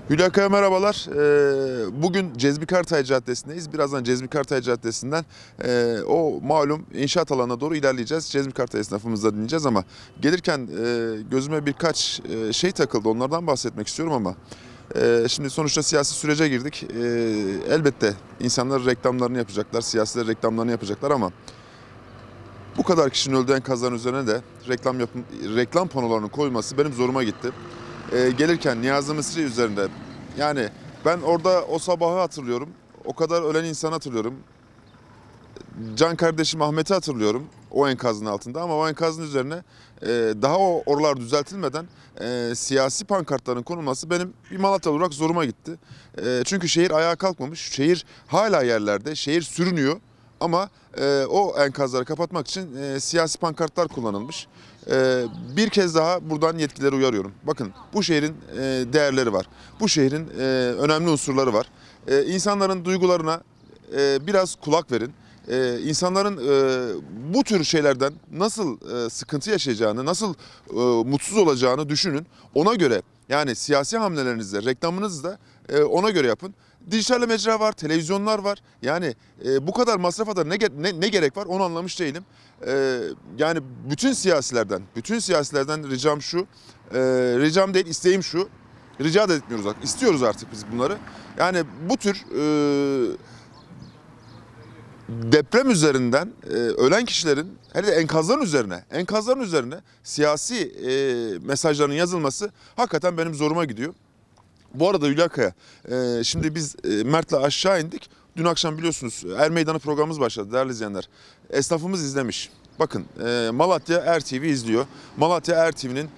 Hülya Kaya merhabalar. Bugün Cezmi Kartay Caddesi'ndeyiz. Birazdan Cezmi Kartay Caddesi'nden o malum inşaat alanına doğru ilerleyeceğiz. Cezmi Kartay esnafımızla dinleyeceğiz ama gelirken gözüme birkaç şey takıldı. Onlardan bahsetmek istiyorum ama şimdi sonuçta siyasi sürece girdik. Elbette insanlar reklamlarını yapacaklar, siyasiler reklamlarını yapacaklar ama bu kadar kişinin öldüğü enkazların üzerine de reklam panolarının koyulması benim zoruma gitti. Gelirken Niyazi Mısri üzerinde, yani ben orada o sabahı hatırlıyorum. O kadar ölen insanı hatırlıyorum. Can kardeşim Ahmet'i hatırlıyorum o enkazın altında ama o enkazın üzerine daha oralar düzeltilmeden siyasi pankartların konulması benim bir Malatya olarak zoruma gitti. Çünkü şehir ayağa kalkmamış, şehir hala yerlerde, şehir sürünüyor ama o enkazları kapatmak için siyasi pankartlar kullanılmış. Bir kez daha buradan yetkilileri uyarıyorum. Bakın, bu şehrin değerleri var, bu şehrin önemli unsurları var. İnsanların duygularına biraz kulak verin. İnsanların bu tür şeylerden nasıl sıkıntı yaşayacağını, nasıl mutsuz olacağını düşünün. Ona göre, yani siyasi hamlelerinizde, reklamınızı da ona göre yapın. Dijital mecra var, televizyonlar var. Yani bu kadar masrafa da ne gerek var onu anlamış değilim. Yani bütün siyasilerden ricam şu, ricam değil isteğim şu. Rica da etmiyoruz, istiyoruz artık biz bunları. Yani bu tür deprem üzerinden ölen kişilerin, hele de enkazların üzerine siyasi mesajların yazılması hakikaten benim zoruma gidiyor. Bu arada Hülya Kaya, şimdi biz Mert'le aşağı indik. Dün akşam biliyorsunuz Er Meydanı programımız başladı değerli izleyenler. Esnafımız izlemiş. Bakın, Malatya RTV izliyor. Malatya RTV'nin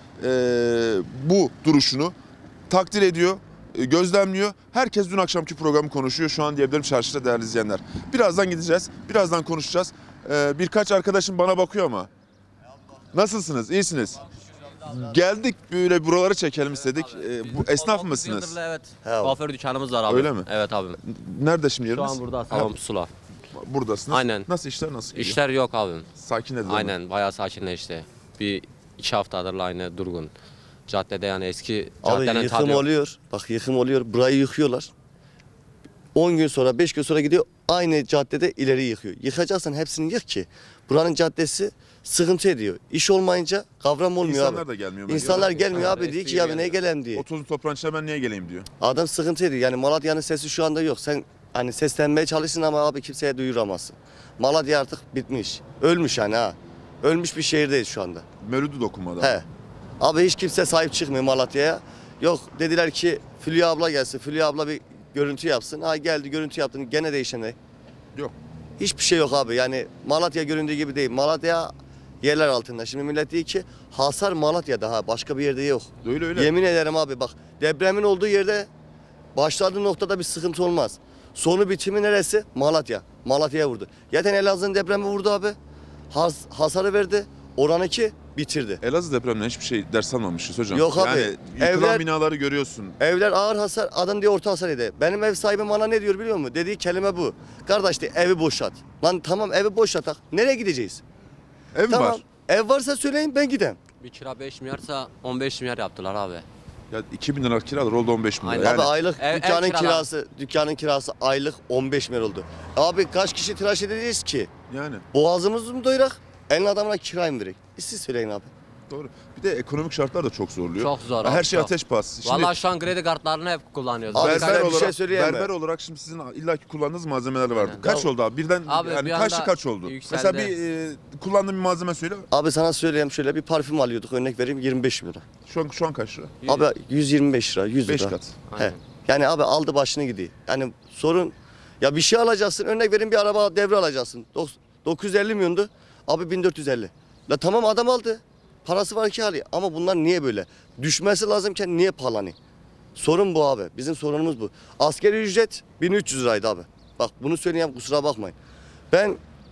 bu duruşunu takdir ediyor, gözlemliyor. Herkes dün akşamki programı konuşuyor. Şu an diyebilirim çarşıda değerli izleyenler. Birazdan gideceğiz, birazdan konuşacağız. Birkaç arkadaşım bana bakıyor ama. Nasılsınız? İyisiniz? Geldik böyle buraları çekelim istedik. Bu esnaf mısınız? Evet. Kuaför dükkanımız var abi. Öyle mi? Evet abi. Nerede şimdi Şu yeriniz? an burada Salon Pusula. Buradasınız. Aynen. Nasıl işler, nasıl gidiyor? İşler yok abi. Sakinledi mi? Aynen, bayağı sakinleşti. Bir 2 haftadır aynı durgun. Caddede yani eski Abi caddenin yıkım tadı yok. oluyor. Bak yıkım oluyor. Burayı yıkıyorlar. 10 gün sonra 5 gün sonra gidiyor aynı caddede ileri yıkıyor. Yıkacaksan hepsini yık ki buranın caddesi sıkıntı ediyor. İş olmayınca kavram olmuyor İnsanlar abi. da gelmiyor. İnsanlar gelmiyor Evet, abi, diyor ki eskiye ya ne gelmiyor. gelem diye. O tozun toprağın içine ben niye geleyim diyor. Adam sıkıntı ediyor. Yani Malatya'nın sesi şu anda yok. Sen hani seslenmeye çalışsın ama abi kimseye duyuramazsın. Malatya artık bitmiş. Ölmüş yani ha. Ölmüş bir şehirdeyiz şu anda. Mevlüt'ü dokunmadı. He. Abi hiç kimse sahip çıkmıyor Malatya'ya. Yok dediler ki Fulya abla gelsin. Fulya abla bir görüntü yapsın. Ha geldi görüntü yaptın gene değişen ne? Yok. Hiçbir şey yok abi. Yani Malatya göründüğü gibi değil. Malatya yerler altında. Şimdi millet diyor ki hasar Malatya'da, ha başka bir yerde yok. Öyle öyle. Yemin ederim abi bak, depremin olduğu yerde başladığı noktada bir sıkıntı olmaz. Sonu bitimi neresi? Malatya. Malatya'ya vurdu. Zaten Elazığ'ın depremi vurdu abi. Hasarı verdi. Oranınki bitirdi. Elazığ depreminden hiçbir şey ders almamışız hocam. Yok abi. Yani yıkılan Evler- binaları görüyorsun. Evler ağır hasar, adam diyor orta hasar ede. Benim ev sahibim bana ne diyor biliyor musun? Dediği kelime bu. Kardeş diyor evi boşalt. Lan tamam evi boşaltak. Nereye gideceğiz? Ev mi Tamam. var? Ev varsa söyleyin ben gidem. Bir kira 5 milyarsa 15 milyar yaptılar abi. Ya 2000 lira kiradır, oldu 15 bin lira. Aynen. Yani Abi aylık ev dükkanın kirası aylık 15 milyon oldu. Abi kaç kişi tıraş edeceğiz ki? yani Boğazımızı mı doyurak? Elin adamına kirayı mı verek? Siz söyleyin abi. doğru. Bir de ekonomik şartlar da çok zorluyor. Çok zor Her abi, şey çok. ateş pahası. Şimdi Vallahi şu an kredi kartlarını hep kullanıyoruz. Abi Birkaç- size berber bir şey olarak, söyleyeyim mi? berber olarak şimdi sizin illaki kullandığınız malzemeler vardı. Aynen. Kaç oldu abi? Birden Abi yani bir kaçtı anda kaç oldu? yükseldi. Mesela bir kullandığın bir malzeme söyle. Abi sana söyleyeyim, şöyle bir parfüm alıyorduk, örnek vereyim 25 lira. Şu an kaç lira? Abi 125 lira, 100 5 lira. kat. He. Aynen. Yani abi aldı başını gidiyor. Yani sorun, ya bir şey alacaksın, örnek vereyim bir araba devre alacaksın. 950 milyondu. Abi 1450. La tamam adam aldı. Parası var ki alıyor. Ama bunlar niye böyle? Düşmesi lazımken niye pahalanıyor? Sorun bu abi. Bizim sorunumuz bu. Asgari ücret 1300 liraydı abi. Bak bunu söyleyeyim, kusura bakmayın. Ben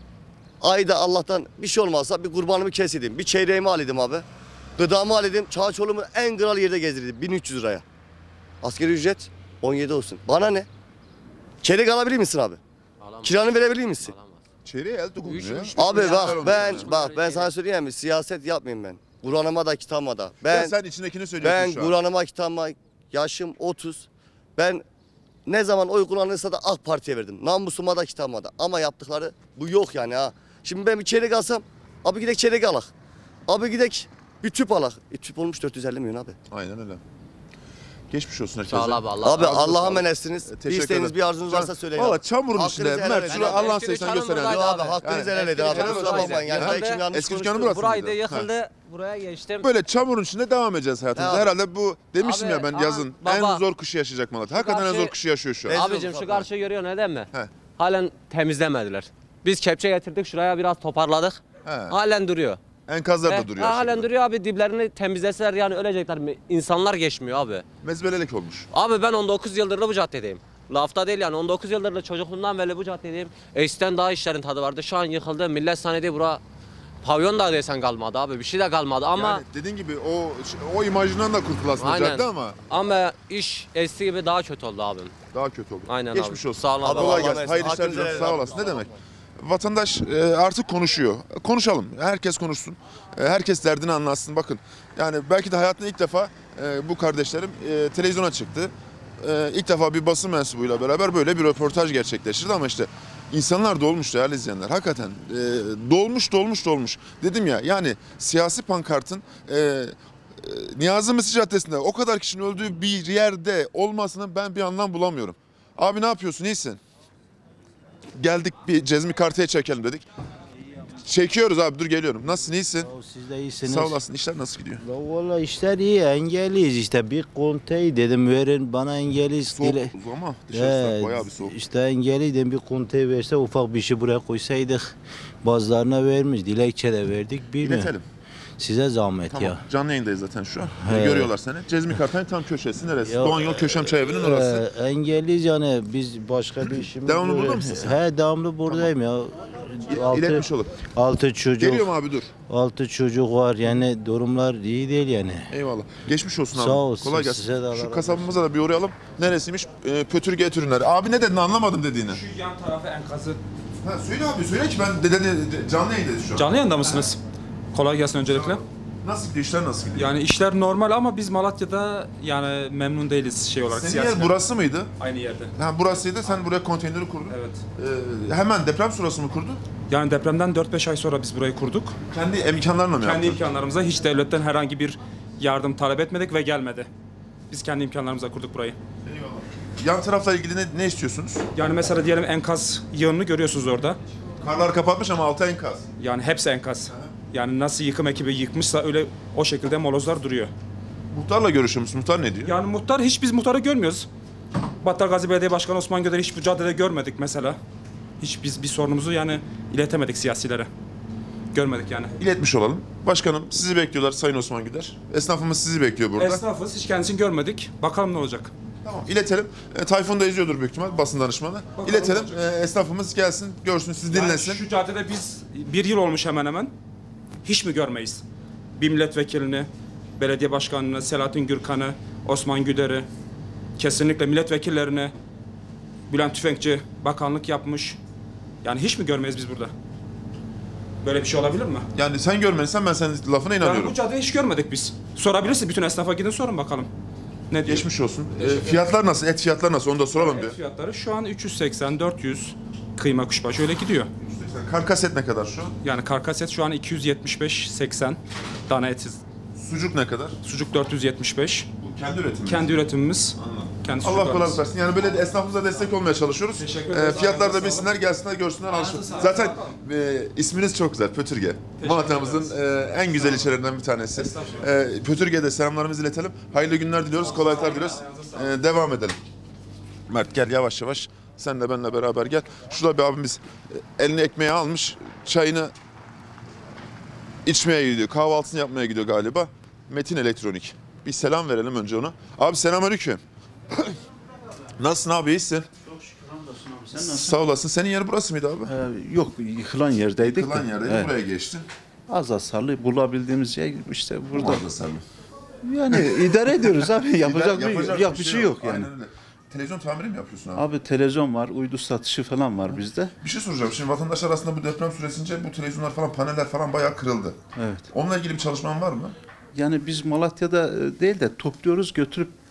ayda Allah'tan bir şey olmazsa bir kurbanımı keseydim. Bir çeyreğimi alaydım abi. Gıdamı alaydım. Çağ çoluğumu en kral yerde gezdirdim. 1300 liraya. Asgari ücret 17 olsun. Bana ne? Çeyrek alabilir misin abi? Alamaz. Kiranı verebilir misin? Alamaz. Çeyreğe el dokunuyor. Üç- Abi Ya, bak ben- ben sana söyleyeyim mi? Siyaset yapmayayım ben. Kur'an'ıma da kitabıma da. Ya Ben sen içindekini söylüyorsun şu an. Kur'an'ıma kitabıma yaşım 30. Ben ne zaman oy kullanırsa da AK Parti'ye verdim. Namusuma da kitabıma da. Ama yaptıkları bu yok yani ha. Şimdi ben bir çeyrek alsam, abi gidek çeyrek alak. Abi gidek bir tüp alak. Tüp olmuş 450 milyon abi. Aynen öyle. Geçmiş olsun herkese. Sağ ol abi, Allah Abi razı olsun. Allah'a emanetsiniz. Bir Teşekkür isteğiniz, ederim. bir arzunuz varsa söyleyin. Valla abi. çamurun Hakkınızı içinde. helal Mert edin. şurada Helal. Allah'ın Eski sayısını dükkanım gösteren. buradaydı Yok abi abi. hakkınızı Yani helal edin. abi. eski Kusura dükkanım bakmayın yani. buradaydı. Belki yanlış Eski dükkanı konuştum. burası Buraydı mıydı? yıkıldı. Buraya geçtim. Böyle çamurun içinde devam edeceğiz hayatımıza. Abi. Herhalde bu demiştim Abi, ya ben ama yazın baba, en zor kışı yaşayacak Malatya. Hakikaten en karşı- zor kışı yaşıyor şu an. Rezil Abicim olduk şu abi. karşıyı görüyor neden mi? He. Halen temizlemediler. Biz kepçe getirdik şuraya biraz toparladık. He. Halen duruyor. Enkazlar da He, duruyor. halen aşağıda. duruyor abi, diplerini temizleseler yani ölecekler mi? İnsanlar geçmiyor abi. Mezbelelik olmuş. Abi ben 19 yıldır da bu caddedeyim. Lafta değil yani, 19 yıldır da çocukluğumdan beri bu caddedeyim. Eskiden daha işlerin tadı vardı. Şu an yıkıldı. Millet sahnede bura pavyon da desen kalmadı abi. Bir şey de kalmadı ama Yani dediğin gibi o imajından da kurtulasın aynen. cadde ama iş eski gibi daha kötü oldu abim. daha kötü oldu. Aynen Geçmiş abi. olsun. Sağ ol abi. Kolay Allah gelsin. versin. Hayırlı işler Hakkınızı diliyorum. helal Sağ edin. olasın. Ne demek? Vatandaş artık konuşuyor. Konuşalım. Herkes konuşsun. Herkes derdini anlatsın. Bakın yani belki de hayatında ilk defa bu kardeşlerim televizyona çıktı. İlk defa bir basın mensubuyla beraber böyle bir röportaj gerçekleştirdi ama işte insanlar dolmuş değerli izleyenler. Hakikaten dolmuş. Dedim ya yani siyasi pankartın Niyazi Mısır Caddesi'nde o kadar kişinin öldüğü bir yerde olmasının ben bir anlam bulamıyorum. Abi ne yapıyorsun? İyisin. Geldik bir Cezmi Karta'ya çekelim dedik. Çekiyoruz abi dur geliyorum. Nasılsın iyisin? Siz de iyisiniz. Sağ olasın. İşler nasıl gidiyor? La valla işler iyi, engelliyiz işte. Bir konteyi dedim verin bana engelliyiz. Soğuk ama dışarısı bayağı bir soğuk. İşte engelliydim, bir konteyi verse ufak bir şey buraya koysaydık. Bazılarına vermiş, dilekçe de verdik. Bilmiyorum. İletelim. Size zahmet Tamam. ya. Canlı yayındayız zaten şu an. He. Görüyorlar seni. Cezmi Karta'nın tam köşesi neresi? Ya, Doğan Yol Köşem Çay Evi'nin orası. Engelliyiz yani biz başka bir işimiz Devamlı yok. burada mısın sen? He devamlı buradayım ya. İletmiş olur. Altı çocuk. Geliyorum abi dur. 6 çocuk var yani durumlar iyi değil yani. Eyvallah. Geçmiş olsun abi. Sağ olsun, Kolay gelsin. size de Allah Şu razı kasabımıza da bir uğrayalım. Neresiymiş? Pötürge et ürünleri. Abi ne dedin anlamadım dediğini. Şu yan tarafı enkazı. Ha, söyle abi söyle ki ben canlı yayındayız şu an. Canlı yayında mısınız? Kolay gelsin öncelikle. Nasıl gidiyor işler nasıl gidiyor? Yani işler normal ama biz Malatya'da yani memnun değiliz şey olarak. Senin siyasi yer burası mıydı? Aynı yerde. Ha burasıydı. Sen buraya konteyneri kurdun. Evet. Hemen deprem sonrası mı kurdun? Yani depremden 4-5 ay sonra biz burayı kurduk. Kendi imkanlarla mı Kendi yaptın? imkanlarımıza hiç devletten herhangi bir yardım talep etmedik ve gelmedi. Biz kendi imkanlarımıza kurduk burayı. Yan tarafla ilgili ne istiyorsunuz? Yani mesela diyelim enkaz yığınını görüyorsunuz orada. Karlar kapatmış ama altı enkaz. Yani hepsi enkaz. Yani nasıl yıkım ekibi yıkmışsa öyle o şekilde molozlar duruyor. Muhtarla görüşüyor musun? Muhtar ne diyor? Yani muhtar, hiç biz muhtarı görmüyoruz. Battalgazi Belediye Başkanı Osman Göder'i hiç bu caddede görmedik mesela. Hiç biz bir sorunumuzu yani iletemedik siyasilere. Görmedik yani. İletmiş olalım. Başkanım sizi bekliyorlar Sayın Osman Güder. Esnafımız sizi bekliyor burada. Esnafız, hiç kendisini görmedik. Bakalım ne olacak. Tamam iletelim. Tayfun da izliyordur büyük ihtimal basın danışmanı. İletelim. Esnafımız gelsin, görsün, sizi Yani dinlesin. şu caddede biz bir yıl olmuş hemen hemen. Hiç mi görmeyiz? Bir milletvekilini, belediye başkanını, Selahattin Gürkan'ı, Osman Güder'i, kesinlikle milletvekillerini, Bülent Tüfekçi bakanlık yapmış. Yani hiç mi görmeyiz biz burada? Böyle bir şey olabilir mi? Yani sen görmediysen ben senin lafına Yani inanıyorum. bu caddeyi hiç görmedik biz. Sorabilirsiniz, bütün esnafa gidin sorun bakalım. Ne diyor? Geçmiş olsun. Fiyatlar nasıl? Et fiyatları nasıl? Onu da soralım bir. Et fiyatları şu an 380-400 kıyma kuşbaşı öyle gidiyor. Karkas et ne kadar şu an? Yani karkas et şu an 275-80 dana eti. Sucuk ne kadar? Sucuk 475. Bu kendi üretimi. Kendi üretimimiz. Kendi Allah sucuklarımız. kolaylık versin. Yani böyle de esnafımıza destek olmaya çalışıyoruz. Teşekkür ederiz. Fiyatlar da Ayağınıza bilsinler, gelsinler, görsünler, alsın. Ayağınıza sağlık. Zaten isminiz çok güzel, Pötürge. Malatya'mızın en güzel ilçelerinden bir tanesi. Pötürge'de selamlarımızı iletelim. Hayırlı günler diliyoruz, kolaylıklar diliyoruz. Devam edelim. Mert gel yavaş yavaş. Sen de benimle beraber gel. Şurada bir abimiz eline ekmeği almış, çayını içmeye gidiyor, kahvaltısını yapmaya gidiyor galiba. Metin Elektronik. Bir selam verelim önce ona. Abi selamünaleyküm. Nasılsın abi, iyisin? Çok şükür hamdolsun abi. Sen nasılsın? Sağ olasın. Senin yer burası mıydı abi? Yok yıkılan yerdeydik. Kılan yerdeydi, Evet. buraya geçtin. Az hasarlı bulabildiğimiz yer işte burada. Burada sarı. Yani idare ediyoruz abi. Yapacak bir şey yok yani. Aynen öyle. Televizyon tamiri mi yapıyorsun abi? Abi televizyon var, uydu satışı falan var bizde. Bir şey soracağım. Şimdi vatandaşlar arasında bu deprem süresince bu televizyonlar falan, paneller falan bayağı kırıldı. Evet. Onunla ilgili bir çalışman var mı? Yani biz Malatya'da değil de topluyoruz, götürüp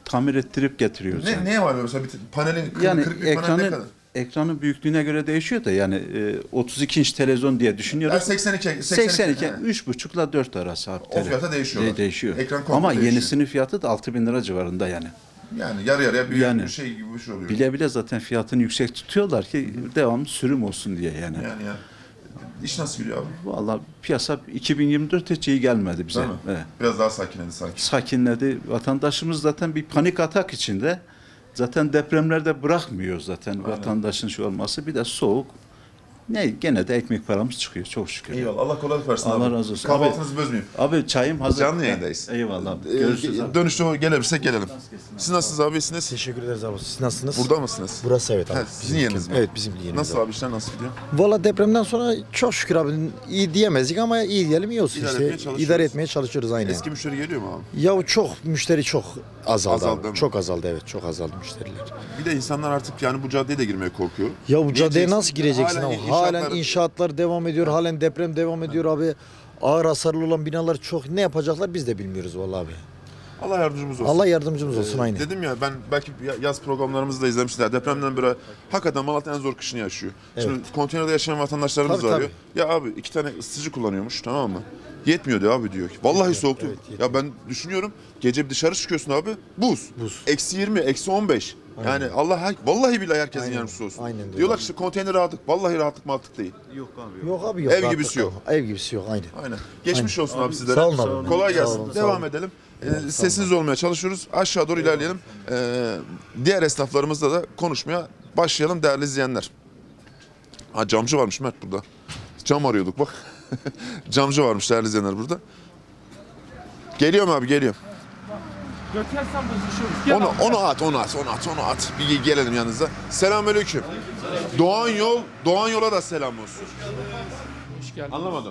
tamir ettirip getiriyoruz. yani. Neye var mesela bir panelin Yani kırık bir panel ne kadar? ekranın büyüklüğüne göre değişiyor da yani 32 inç televizyon diye düşünüyoruz. 82 82, he. 3,5 ile 4 arası abi. O fiyata değişiyorlar. Değişiyor. Ekran komple Ama değişiyor. yenisinin fiyatı da 6.000 lira civarında yani. Yani yarı yarıya bir Yani şey gibi bir şey oluyor. Bile bile zaten fiyatını yüksek tutuyorlar ki devamlı sürüm olsun diye yani. Yani iş nasıl gidiyor abi? Vallahi piyasa 2024 hiç iyi gelmedi bize. Değil mi? Evet. Biraz daha sakinledi sanki. Sakinledi. Vatandaşımız zaten bir panik atak içinde. Zaten depremlerde bırakmıyor zaten vatandaşın şu olması. Bir de soğuk. Gene de ekmek paramız çıkıyor çok şükür. Eyvallah. Allah kolaylık versin Allah abi. razı olsun. Kahvaltınızı bözmeyeyim. Abi çayım hazır. Canlı yayındayız. Eyvallah abi. Görüşürüz abi. Dönüşte gelebilirsek gelelim. Siz nasılsınız abi? İyisiniz? Teşekkür ederiz abi. Siz nasılsınız? Burada mısınız? Burası evet abi. Ha, sizin yeriniz mi? Evet bizim yerimiz. Nasıl abi işler nasıl gidiyor? Valla depremden sonra çok şükür abi iyi diyemezdik ama iyi diyelim iyi olsun İdare işte. etmeye çalışıyoruz. İdare etmeye çalışıyoruz aynen. Eski müşteri geliyor mu abi? Ya çok müşteri çok azaldı, Azaldı abi. mı? Çok azaldı evet çok azaldı müşteriler. Bir de insanlar artık yani bu caddeye de girmeye korkuyor. Ya bu Niye caddeye diyeceksin? nasıl gireceksin Halen abi? Halen inşaatlar- inşaatlar devam ediyor. Halen deprem devam ediyor abi. Ağır hasarlı olan binalar çok. Ne yapacaklar biz de bilmiyoruz vallahi abi. Allah yardımcımız olsun. Allah yardımcımız olsun aynen. Dedim ya ben belki yaz programlarımızı da izlemişler. Depremden böyle hakikaten Malatya en zor kışını yaşıyor. Şimdi konteynerde yaşayan vatandaşlarımız Tabii, var diyor. Ya abi 2 tane ısıtıcı kullanıyormuş tamam mı? Yetmiyor diyor abi diyor. Vallahi soğuktu. Ya ben düşünüyorum gece bir dışarı çıkıyorsun abi buz. Eksi 20, eksi 15. Yani vallahi billahi herkesin Aynen. yardımcısı olsun. Aynen öyle. Diyorlar ki işte konteyneri rahatlık. Vallahi rahatlık mantık değil. Yok abi yok. Ev rahatlık gibisi yok. kalma. Ev gibisi yok aynen. Aynen. Geçmiş olsun abi sizlere. Sağ olun abi. Kolay Sağ gelsin. olun, sağ Devam olun. edelim. Sessiz olmaya çalışıyoruz. Aşağı doğru ilerleyelim. Diğer esnaflarımızla da konuşmaya başlayalım değerli izleyenler. Ha camcı varmış Mert burada. Cam arıyorduk bak. Camcı varmış değerli izleyenler burada. Geliyorum abi geliyorum. Onu at. Bir gelelim yanınıza. Selamünaleyküm. Doğan yola da selam olsun. Hoş geldin. Anlamadım.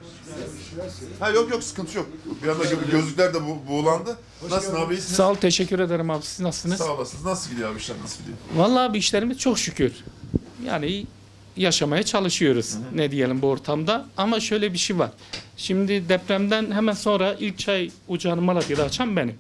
Ha yok sıkıntı yok. Bir anda gözlükler de buğulandı. Nasılsın abi iyisin? Sağ ol, teşekkür ederim abi. Siz nasılsınız? Sağ olasınız. Nasıl gidiyor abi işler nasıl gidiyor? Vallahi abi işlerimiz çok şükür. Yani yaşamaya çalışıyoruz. Ne diyelim bu ortamda. Ama şöyle bir şey var. Şimdi depremden hemen sonra ilk çay ocağını Malatya'da açan benim.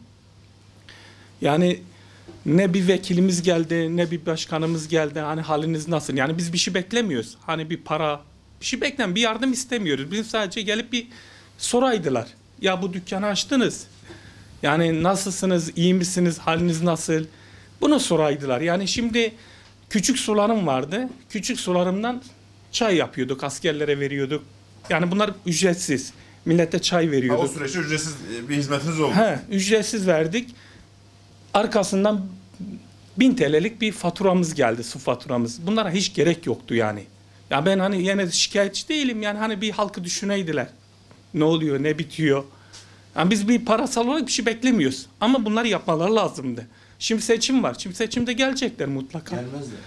Yani ne bir vekilimiz geldi, ne bir başkanımız geldi. Hani haliniz nasıl? Yani biz bir şey beklemiyoruz. Hani bir para, bir şey beklemiyoruz. Bir yardım istemiyoruz. Biz sadece gelip bir soraydılar. Ya bu dükkanı açtınız. Yani nasılsınız, iyi misiniz, haliniz nasıl? Bunu soraydılar. Yani şimdi küçük sularım vardı. Küçük sularımdan çay yapıyorduk, askerlere veriyorduk. Yani bunlar ücretsiz. Millete çay Ha, veriyorduk. o süreçte ücretsiz bir hizmetiniz oldu. Ücretsiz verdik. Arkasından 1000 TL'lik bir faturamız geldi, su faturamız. Bunlara hiç gerek yoktu yani. Ya ben hani yine şikayetçi değilim yani hani bir halkı düşüneydiler. Ne oluyor, ne bitiyor. Yani biz bir parasal olarak bir şey beklemiyoruz. Ama bunları yapmaları lazımdı. Şimdi seçim var. Şimdi seçimde gelecekler mutlaka. Gelmezler.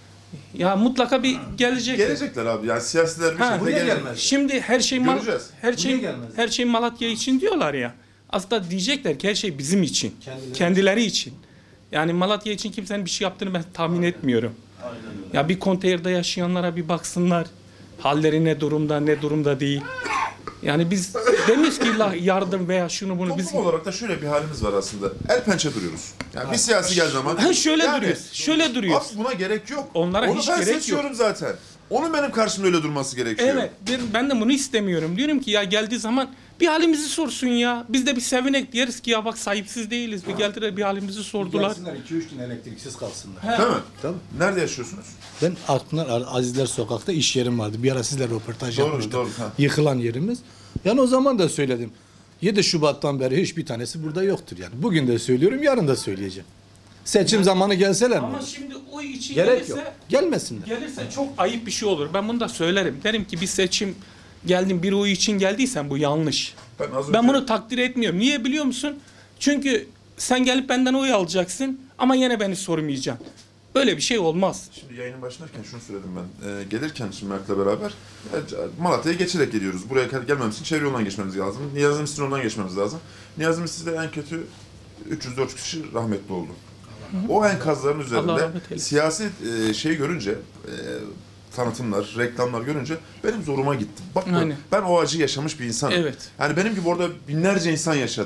Ya mutlaka bir gelecekler. Gelecekler abi. Yani siyasiler bir Ha, şekilde buraya gelecek. Şimdi her şey Göreceğiz. her şey Malatya için diyorlar ya. Aslında diyecekler ki her şey bizim için. Kendileri için. Yani Malatya için kimsenin bir şey yaptığını ben tahmin etmiyorum. Ya bir konteynerde yaşayanlara bir baksınlar. Halleri ne durumda değil. Yani biz demiyoruz ki illa yardım veya şunu bunu biz Toplum olarak da şöyle bir halimiz var aslında. El pençe duruyoruz. Yani bir siyasi geldiği zaman... Ha, şöyle duruyoruz. Şöyle duruyoruz. Abi buna gerek yok. Onlara Onu hiç ben gerek yok. seçiyorum zaten. Onun benim karşımda öyle durması gerekiyor. Evet, ben de bunu istemiyorum. Diyorum ki ya geldiği zaman bir halimizi sorsun ya. Biz de bir sevinek diyeriz ki ya bak sahipsiz değiliz. Bir geldiler bir halimizi sordular. Gelsinler 2-3 gün elektriksiz kalsınlar. Değil mi? Tabii. Nerede yaşıyorsunuz? Ben Akpınar Azizler Sokak'ta iş yerim vardı. Bir ara sizle röportaj yapmıştım. Doğru. Ha. Yıkılan yerimiz. Yani o zaman da söyledim. 7 Şubat'tan beri hiçbir tanesi burada yoktur yani. Bugün de söylüyorum, yarın da söyleyeceğim. Seçim zamanı gelseler mi? Ama şimdi o için Gerek gelirse, yok. Gelmesinler. gelirse çok ayıp bir şey olur. Ben bunu da söylerim. Derim ki bir seçim geldim bir oy için geldiysen bu yanlış. Ben bunu takdir etmiyorum. Niye biliyor musun? Çünkü sen gelip benden oy alacaksın ama yine beni sormayacaksın. Böyle bir şey olmaz. Şimdi yayının başlarken şunu söyledim ben. Gelirken şimdi Mert'le beraber Malatya'ya geçerek geliyoruz. Buraya gelmemiz için çevre yolundan geçmemiz lazım. Niyazi Misir'in yolundan geçmemiz lazım. Niyazi Misir'de en kötü 300-400 kişi rahmetli oldu. O enkazların Allah üzerinde rahmet eylesin. siyasi şey görünce, tanıtımlar, reklamlar görünce benim zoruma gitti. Bak Aynen. ben o acıyı yaşamış bir insanım. Evet. Yani benim gibi orada binlerce insan yaşadı.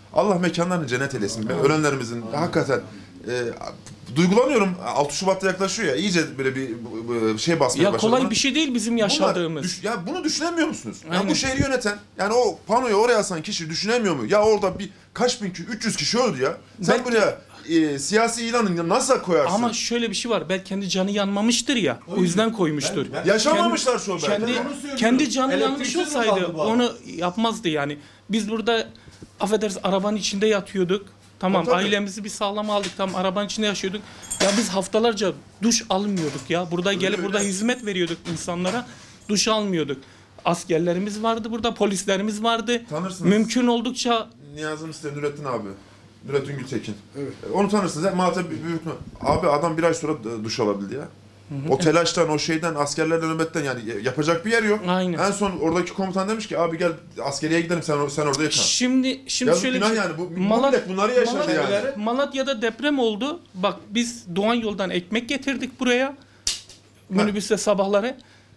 Allah mekanlarını cennet eylesin. Ölenlerimizin hakikaten duygulanıyorum. 6 Şubat'ta yaklaşıyor ya. İyice böyle bir şey basmaya Ya başladı. kolay bir şey değil bizim yaşadığımız. Ya bunu düşünemiyor musunuz? Ya Aynen. bu şehri yöneten, yani o panoyu oraya asan kişi düşünemiyor mu? Ya orada bir kaç bin 300 kişi öldü ya. Sen Belki- buraya siyasi ilanı nasıl koyarsın? Ama şöyle bir şey var. Belki kendi canı yanmamıştır ya. O yüzden koymuştur. Yaşamamışlar şu an belki. Kendi canı yanmış Elektriksiz mi olsaydı kaldı bu adam? onu yapmazdı yani. Biz burada affedersin arabanın içinde yatıyorduk. Tamam Tabii. ailemizi bir sağlam aldık. Tamam arabanın içinde yaşıyorduk. Ya biz haftalarca duş almıyorduk ya. Burada gelip burada hizmet veriyorduk insanlara. Duş almıyorduk. Askerlerimiz vardı burada, polislerimiz vardı. Tanırsınız. Mümkün oldukça Niyaz'ın işte Nurettin abi. Nurettin Gültekin. Evet. Onu tanırsınız. Maltepe büyütme. Abi adam bir ay sonra duş alabildi ya. O telaştan, o şeyden, askerlerden, nöbetten yani yapacak bir yer yok. Aynen. En son oradaki komutan demiş ki abi gel askeriye gidelim sen orada yıkan. Şimdi Yazık şöyle günah bir şey- yani. Bu millet bunları yaşadı yani. Malatya'da deprem oldu. Bak biz Doğan Yol'dan ekmek getirdik buraya. Minibüste sabahları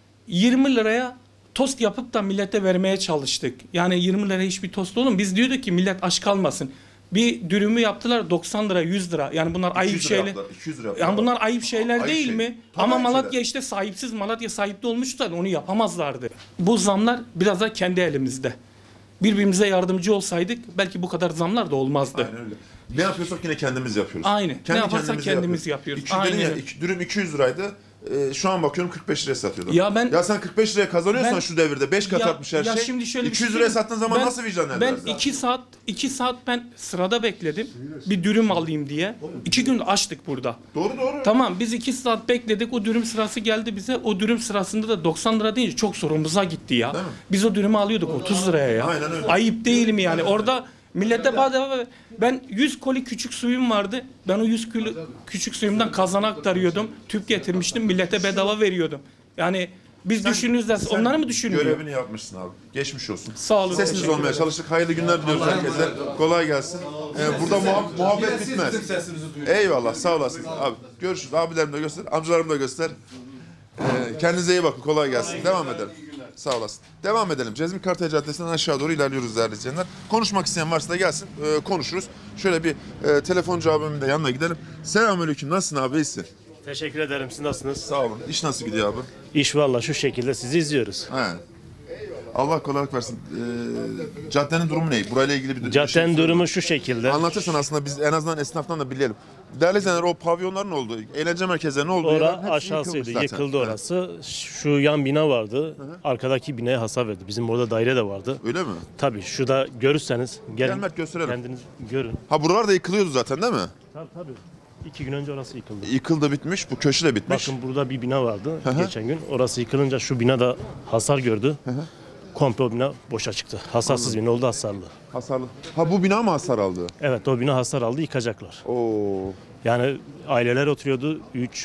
20 liraya tost yapıp da millete vermeye çalıştık. Yani 20 liraya hiçbir tost olur mu? Biz diyorduk ki millet aç kalmasın. Bir dürümü yaptılar 90 lira 100 lira. Yani bunlar ayıp 200 lira şeyler. yaptılar, 200 lira yaptılar. Yani bunlar ayıp şeyler Ayıp değil şey. mi? Tabii Ama ayıp Malatya şeyler. işte sahipsiz. Malatya sahipli olmuştu da onu yapamazlardı. Bu zamlar biraz da kendi elimizde. Birbirimize yardımcı olsaydık belki bu kadar zamlar da olmazdı. Aynen öyle. Ne yapıyorsak yine kendimiz yapıyoruz. Aynen. Ne yaparsak kendimiz yapıyoruz. Aynen. Aynen. Dürüm 200 liraydı. Şu an bakıyorum 45 liraya satıyordum. Ya sen 45 liraya kazanıyorsan Ben- şu devirde 5 kat artmış her ya şey. şimdi şöyle bir 200 şey liraya söyleyeyim. sattığın zaman Ben- nasıl vicdan Ben edersin? 2 saat ben sırada bekledim. Bir dürüm alayım diye. 2 gün açtık burada. Doğru. Tamam biz 2 saat bekledik. O dürüm sırası geldi bize. O dürüm sırasında da 90 lira deyince çok zorumuza gitti ya. Değil mi? Biz o dürümü alıyorduk 30 liraya ya. Aynen öyle. Ayıp değil mi yani? Orada millete bedava. Ben 100 koli küçük suyum vardı. Ben o 100 koli küçük suyumdan kazana aktarıyordum. Tüp getirmiştim. Millete bedava veriyordum. Yani biz düşünürüz de Sen onları mı düşünüyor? Görevini yapmışsın abi. Geçmiş olsun. Sağ olun. Sesiniz teşekkür olmaya ederim. çalıştık. Hayırlı günler diliyoruz herkese. Kolay gelsin. Burada muhabbet bitmez. Eyvallah sağ olasın. Abi görüşürüz. Abilerim de göster. Amcalarım da göster. Kendinize iyi bakın. Kolay gelsin. Devam edelim. Sağ olasın. Devam edelim. Cezmi Kartay Caddesi'nden aşağı doğru ilerliyoruz değerli izleyenler. Konuşmak isteyen varsa da gelsin. Konuşuruz. Şöyle bir telefoncu abimin de yanına gidelim. Selamünaleyküm. Nasılsın abi? İyisin. Teşekkür ederim. Siz nasılsınız? Sağ olun. İş nasıl gidiyor abi? İş valla şu şekilde sizi izliyoruz. He. Allah kolaylık versin. Caddenin durumu ne? Burayla ilgili bir Caddenin durumu şu şekilde. Anlatırsan aslında biz en azından esnaftan da bilelim. Değerli izleyenler o pavyonların olduğu, eğlence merkezlerinin olduğu Ora yerlerin hepsi aşağısıydı. yıkılmış zaten. Yıkıldı orası. Şu yan bina vardı. Arkadaki binaya hasar verdi. Bizim orada daire de vardı. Öyle mi? Tabii şurada görürseniz Gel gelin Mert gösterelim. kendiniz görün. Ha buralar da yıkılıyordu zaten değil mi? Tabii. 2 gün önce orası yıkıldı. Yıkıldı bitmiş, bu köşe de bitmiş. Bakın burada bir bina vardı hı. geçen gün. Orası yıkılınca şu bina da hasar gördü. Komple o bina boşa çıktı. Hasarsız bina oldu, hasarlı. Hasarlı. Ha bu bina mı hasar aldı? Evet o bina hasar aldı, yıkacaklar. Oo. Yani aileler oturuyordu. 3,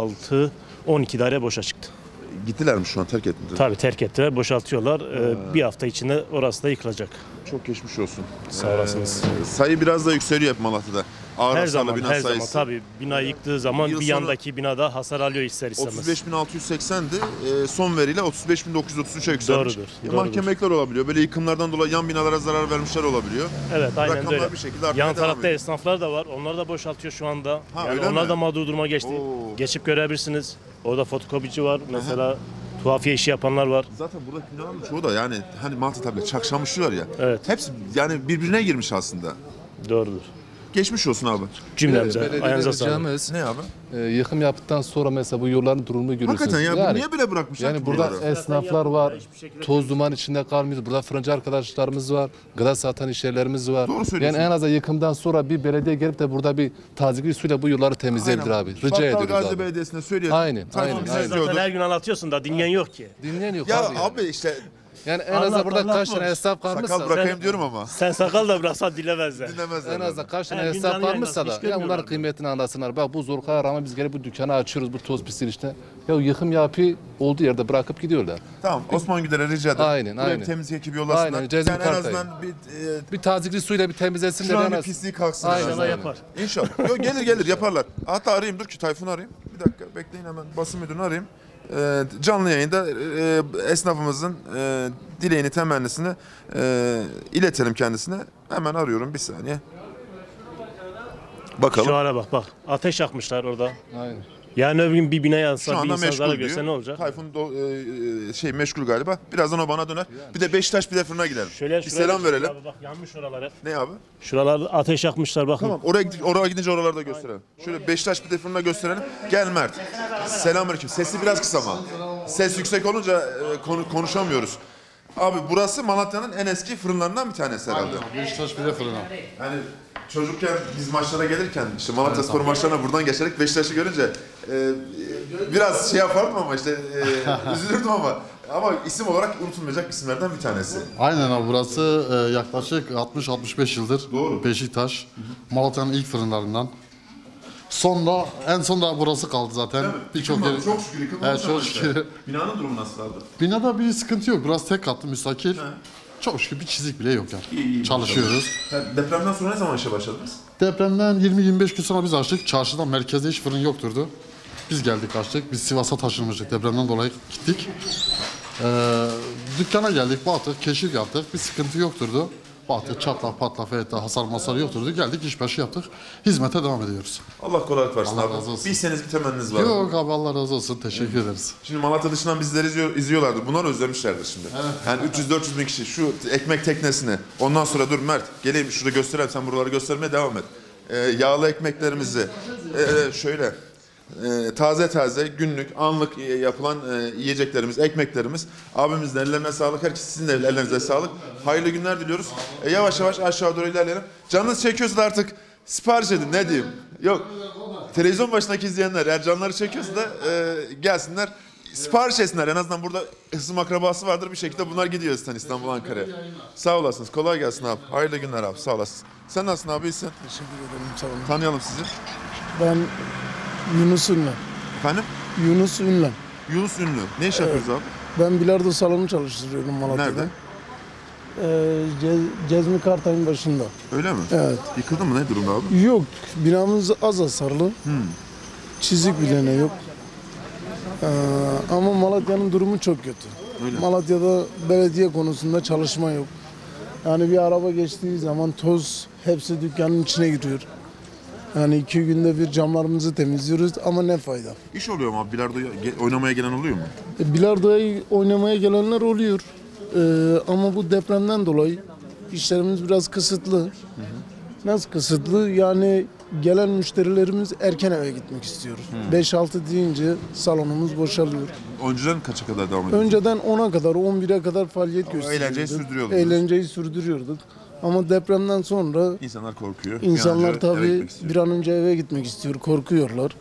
6, 12 daire boşa çıktı. Gittiler mi şu an terk ettiler? Tabii terk ettiler, boşaltıyorlar. Bir hafta içinde orası da yıkılacak. Çok geçmiş olsun. Sağ olasınız. Sayı biraz da yükseliyor hep Malatya'da. Ağır Her hasarlı zaman, bina her sayısı. zaman. Tabii bina yıktığı zaman Yıl bir sonu yandaki binada hasar alıyor ister istemez. 35.680'di. Son veriyle 35.933'e yükselmiş. Doğrudur, Mahkemelikler olabiliyor. Böyle yıkımlardan dolayı yan binalara zarar vermişler olabiliyor. Evet, aynen Rakamlar öyle. bir şekilde artmaya Yan devam tarafta ediyor. esnaflar da var. Onlar da boşaltıyor şu anda. Ha, Yani öyle onlar mi? da mağdur duruma geçti. Oo. Geçip görebilirsiniz. Orada fotokopici var. Mesela tuhafiye işi yapanlar var. Zaten buradaki binaların çoğu da yani hani Malta tabii çakşamışlar ya. Evet. Hepsi yani birbirine girmiş aslında. Doğrudur. Geçmiş olsun abi. Cümlemize. Ayağınıza sağlık. Ne abi? Yıkım yaptıktan sonra mesela bu yolların durumunu görüyorsunuz. Hakikaten ya bu yani, niye böyle bırakmışlar yani ki burada buraları? esnaflar var, toz duman içinde kalmıyoruz. Burada fırıncı arkadaşlarımız var, gıda satan iş yerlerimiz var. Doğru Yani söylüyorsun. en azından yıkımdan sonra bir belediye gelip de burada bir tazikli suyla bu yolları temizleyebilir abi. Rica Bakkal ediyoruz Gazi abi. Belediyesi'ne söyleyelim. Aynen, aynen, bize aynen. diyordu. Zaten her gün anlatıyorsun da dinleyen yok ki. Dinleyen yok Ya abi. Yani. abi işte Yani en Anlat, azından burada anlat kaç tane boş. esnaf kalmışsa. sakal bırakayım diyorum ama. Sen sakal da bıraksan dinlemezler. Dinlemezler. En azından kaç tane Her gün esnaf canlı kalmışsa yayınlasın, da hiç ya bunların görmüyorlar. kıymetini anlasınlar. Bak bu Zorka'ya rağmen biz gelip bu dükkanı açıyoruz bu toz pisliği işte. Ya yıkım yapı olduğu yerde bırakıp gidiyorlar. Tamam Osman Güler'e rica ederim. Aynen, Buraya aynen. bir temizlik ekibi yollasınlar. Aynen, Cezmi Yani en Kartay. azından Bir tazikli suyla bir temizlesinler. şuran en bir az. pisliği kalksın. Aynen, en azından. aynen. yapar. İnşallah. Yok gelir yaparlar. Hatta arayayım dur ki Tayfun'u arayayım. Bir dakika bekleyin hemen basın müdürünü arayayım. Canlı yayında esnafımızın dileğini, temennisini iletelim kendisine. Hemen arıyorum, bir saniye. Bakalım. Şu ara bak ateş yakmışlar orada. Aynen. Yani öbür gün bir bina yansa Şu bir anda insan zarar meşgul görse ne diyor. olacak? Tayfun meşgul galiba. Birazdan o bana döner. Bir de Beşiktaş bir de fırına gidelim. Şöyle Bir selam verelim. Abi bak yanmış oralar hep. Ne abi? Şuralar ateş yakmışlar bakın. Tamam, oraya gidince oraları da gösterelim. Şöyle Beşiktaş bir de fırına gösterelim. Gel Mert. Selamünaleyküm. Sesi biraz kısa ama. Ses yüksek olunca konuşamıyoruz. Abi burası Malatya'nın en eski fırınlarından bir tanesi herhalde. Beşiktaş bir de fırına. Yani çocukken biz maçlara gelirken işte Malatya Spor maçlarına buradan geçerek Beşiktaş'ı görünce biraz şey yapardım ama işte üzülürdüm ama isim olarak unutulmayacak isimlerden bir tanesi. Aynen abi, burası yaklaşık 60-65 yıldır. Doğru. Beşiktaş, Malatya'nın ilk fırınlarından. En son da burası kaldı zaten. Birçok yeri. Çok şükür yıkılmamış. Evet, çok şükür. Binanın durumu nasıl abi? Binada bir sıkıntı yok. Burası tek katlı, müstakil. Çok şükür bir çizik bile yok yani. İyi, çalışıyoruz. Depremden sonra ne zaman işe başladınız? Depremden 20-25 gün sonra biz açtık. Çarşıdan merkezde hiç fırın yokturdu. Biz geldik açtık. Biz Sivas'a taşınmıştık. Depremden dolayı gittik. Dükkana geldik, baktık, keşif yaptık. Bir sıkıntı yokturdu. Baktık çatlak patlak ve hasar masar yokturdu. Geldik, işbaşı yaptık. Hizmete devam ediyoruz. Allah kolaylık versin Allah abi. razı olsun. Bir seniz bir temenniniz var. Yok abi, Allah razı olsun. Teşekkür ederiz. Şimdi Malatya dışından bizleri izliyorlardı. Bunlar özlemişlerdir şimdi. Yani 300-400 bin kişi şu ekmek teknesini. Ondan sonra dur Mert geleyim şurada göstereyim, sen buraları göstermeye devam et. Yağlı ekmeklerimizi şöyle taze günlük anlık yapılan yiyeceklerimiz, ekmeklerimiz. Abimizin ellerine sağlık. Herkes sizin de ellerinize sağlık. Hayırlı günler diliyoruz. Yavaş yavaş aşağı doğru ilerleyelim. Canınız çekiyorsa artık sipariş edin, ne diyeyim. Yok. Televizyon başındaki izleyenler eğer canları çekiyorsa da gelsinler. Sipariş etsinler. En azından burada hısım akrabası vardır. Bir şekilde bunlar gidiyor İstanbul, Ankara'ya. Sağ olasınız. Kolay gelsin abi. Hayırlı günler abi. Sağ olasın. Sen nasılsın abi? İyisin? Teşekkür ederim. Sağ olun. Tanıyalım sizi. Ben Yunus Ünlü. Efendim? Yunus Ünlü. Yunus Ünlü. Ne iş yapıyoruz abi? Ben bilardo salonu çalıştırıyorum Malatya'da. Nerede? Cezmi Kartay'ın başında. Öyle mi? Evet. Yıkıldı mı? Ne durumda abi? Yok. Binamız az hasarlı. Çizik bile ne yok. Ama Malatya'nın durumu çok kötü. Öyle. Malatya'da belediye konusunda çalışma yok. Yani bir araba geçtiği zaman toz hepsi dükkanın içine giriyor. Yani 2 günde bir camlarımızı temizliyoruz ama ne fayda. İş oluyor mu abi? Bilardo oynamaya gelen oluyor mu? Bilardoya oynamaya gelenler oluyor. Ama bu depremden dolayı işlerimiz biraz kısıtlı. Nasıl kısıtlı? Yani gelen müşterilerimiz erken eve gitmek istiyor. 5-6 deyince salonumuz boşalıyor. Önceden kaça kadar devam ediyor? Önceden 10'a kadar, 11'e kadar faaliyet gösteriyorduk. eğlenceyi sürdürüyorduk. Eğlenceyi sürdürüyorduk. Ama depremden sonra İnsanlar korkuyor. insanlar Bir an önce eve tabii gitmek istiyor. bir an önce eve gitmek istiyor, korkuyorlar.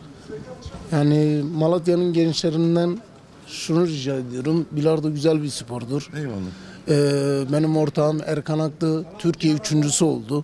Yani Malatya'nın gençlerinden şunu rica ediyorum. Bilardo güzel bir spordur. Eyvallah. Benim ortağım Erkan Aklı Türkiye üçüncüsü oldu.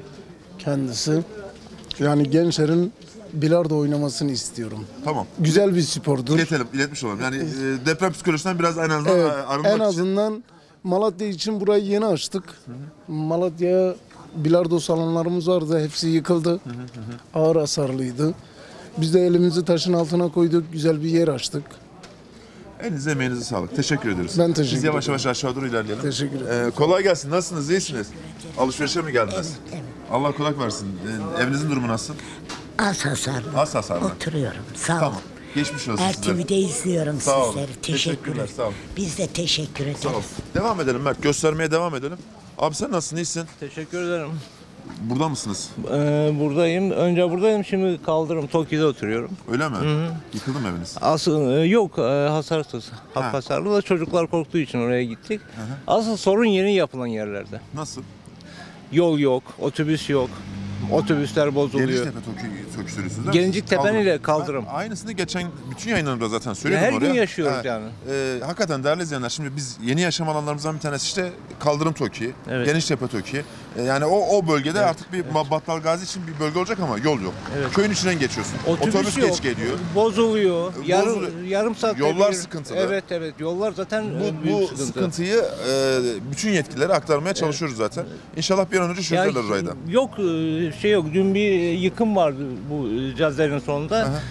Kendisi. Yani gençlerin bilardo oynamasını istiyorum. Tamam. Güzel bir spordur. İletmiş olalım. Yani deprem psikolojisinden biraz en azından Evet, arınmak en için. azından Malatya için burayı yeni açtık. Malatya'ya bilardo salonlarımız vardı. Hepsi yıkıldı. Ağır hasarlıydı. Biz de elimizi taşın altına koyduk. Güzel bir yer açtık. Elinize emeğinize sağlık. Teşekkür ediyoruz. Ben teşekkür Biz yavaş ederim. yavaş aşağı doğru ilerleyelim. Teşekkür ederim. Kolay gelsin. Nasılsınız? İyisiniz? Alışverişe mi geldiniz? Evet. Allah kolaylık versin. Evinizin durumu nasıl? Az hasarlı. Az hasarlı. Oturuyorum. Sağ olun. Tamam. Geçmiş olsun size. RTV'de izliyorum Sağ olun. sizleri. Teşekkürler, sağ olun. Biz de teşekkür ederiz. Sağ ol. Devam edelim Mert. Göstermeye devam edelim. Abi sen nasılsın? İyisin? Teşekkür ederim. Burada mısınız? Buradayım. Önce buradayım. Şimdi kaldırım. Toki'de oturuyorum. Öyle mi? Hı-hı. Yıkıldı mı eviniz? Asıl yok hasarsız. Hafif hasarlı da çocuklar korktuğu için oraya gittik. Asıl sorun yeni yapılan yerlerde. Nasıl? Yol yok, otobüs yok. Otobüsler bozuluyor. Genciktepe Toki sürüsünüz değil mi? Genciktepe ile kaldırım. Ben aynısını geçen bütün yayınlarımda zaten söyledim her oraya. gün yaşıyoruz yani. Hakikaten değerli izleyenler, şimdi biz yeni yaşam alanlarımızdan bir tanesi işte Kaldırım Toki, Evet. Geniştepe Toki. Yani o bölgede artık bir Battal Gazi için bir bölge olacak ama yol yok. Evet. Köyün içinden geçiyorsun. Otobüs geç yok. geliyor. Bozuluyor. Yarım saat. Yollar sıkıntılı. Evet. Yollar zaten Bu büyük sıkıntı. sıkıntıyı bütün yetkililere aktarmaya çalışıyoruz zaten. İnşallah bir an önce çözerler orayı da. Yok şey yok. Dün bir yıkım vardı bu caddenin sonunda.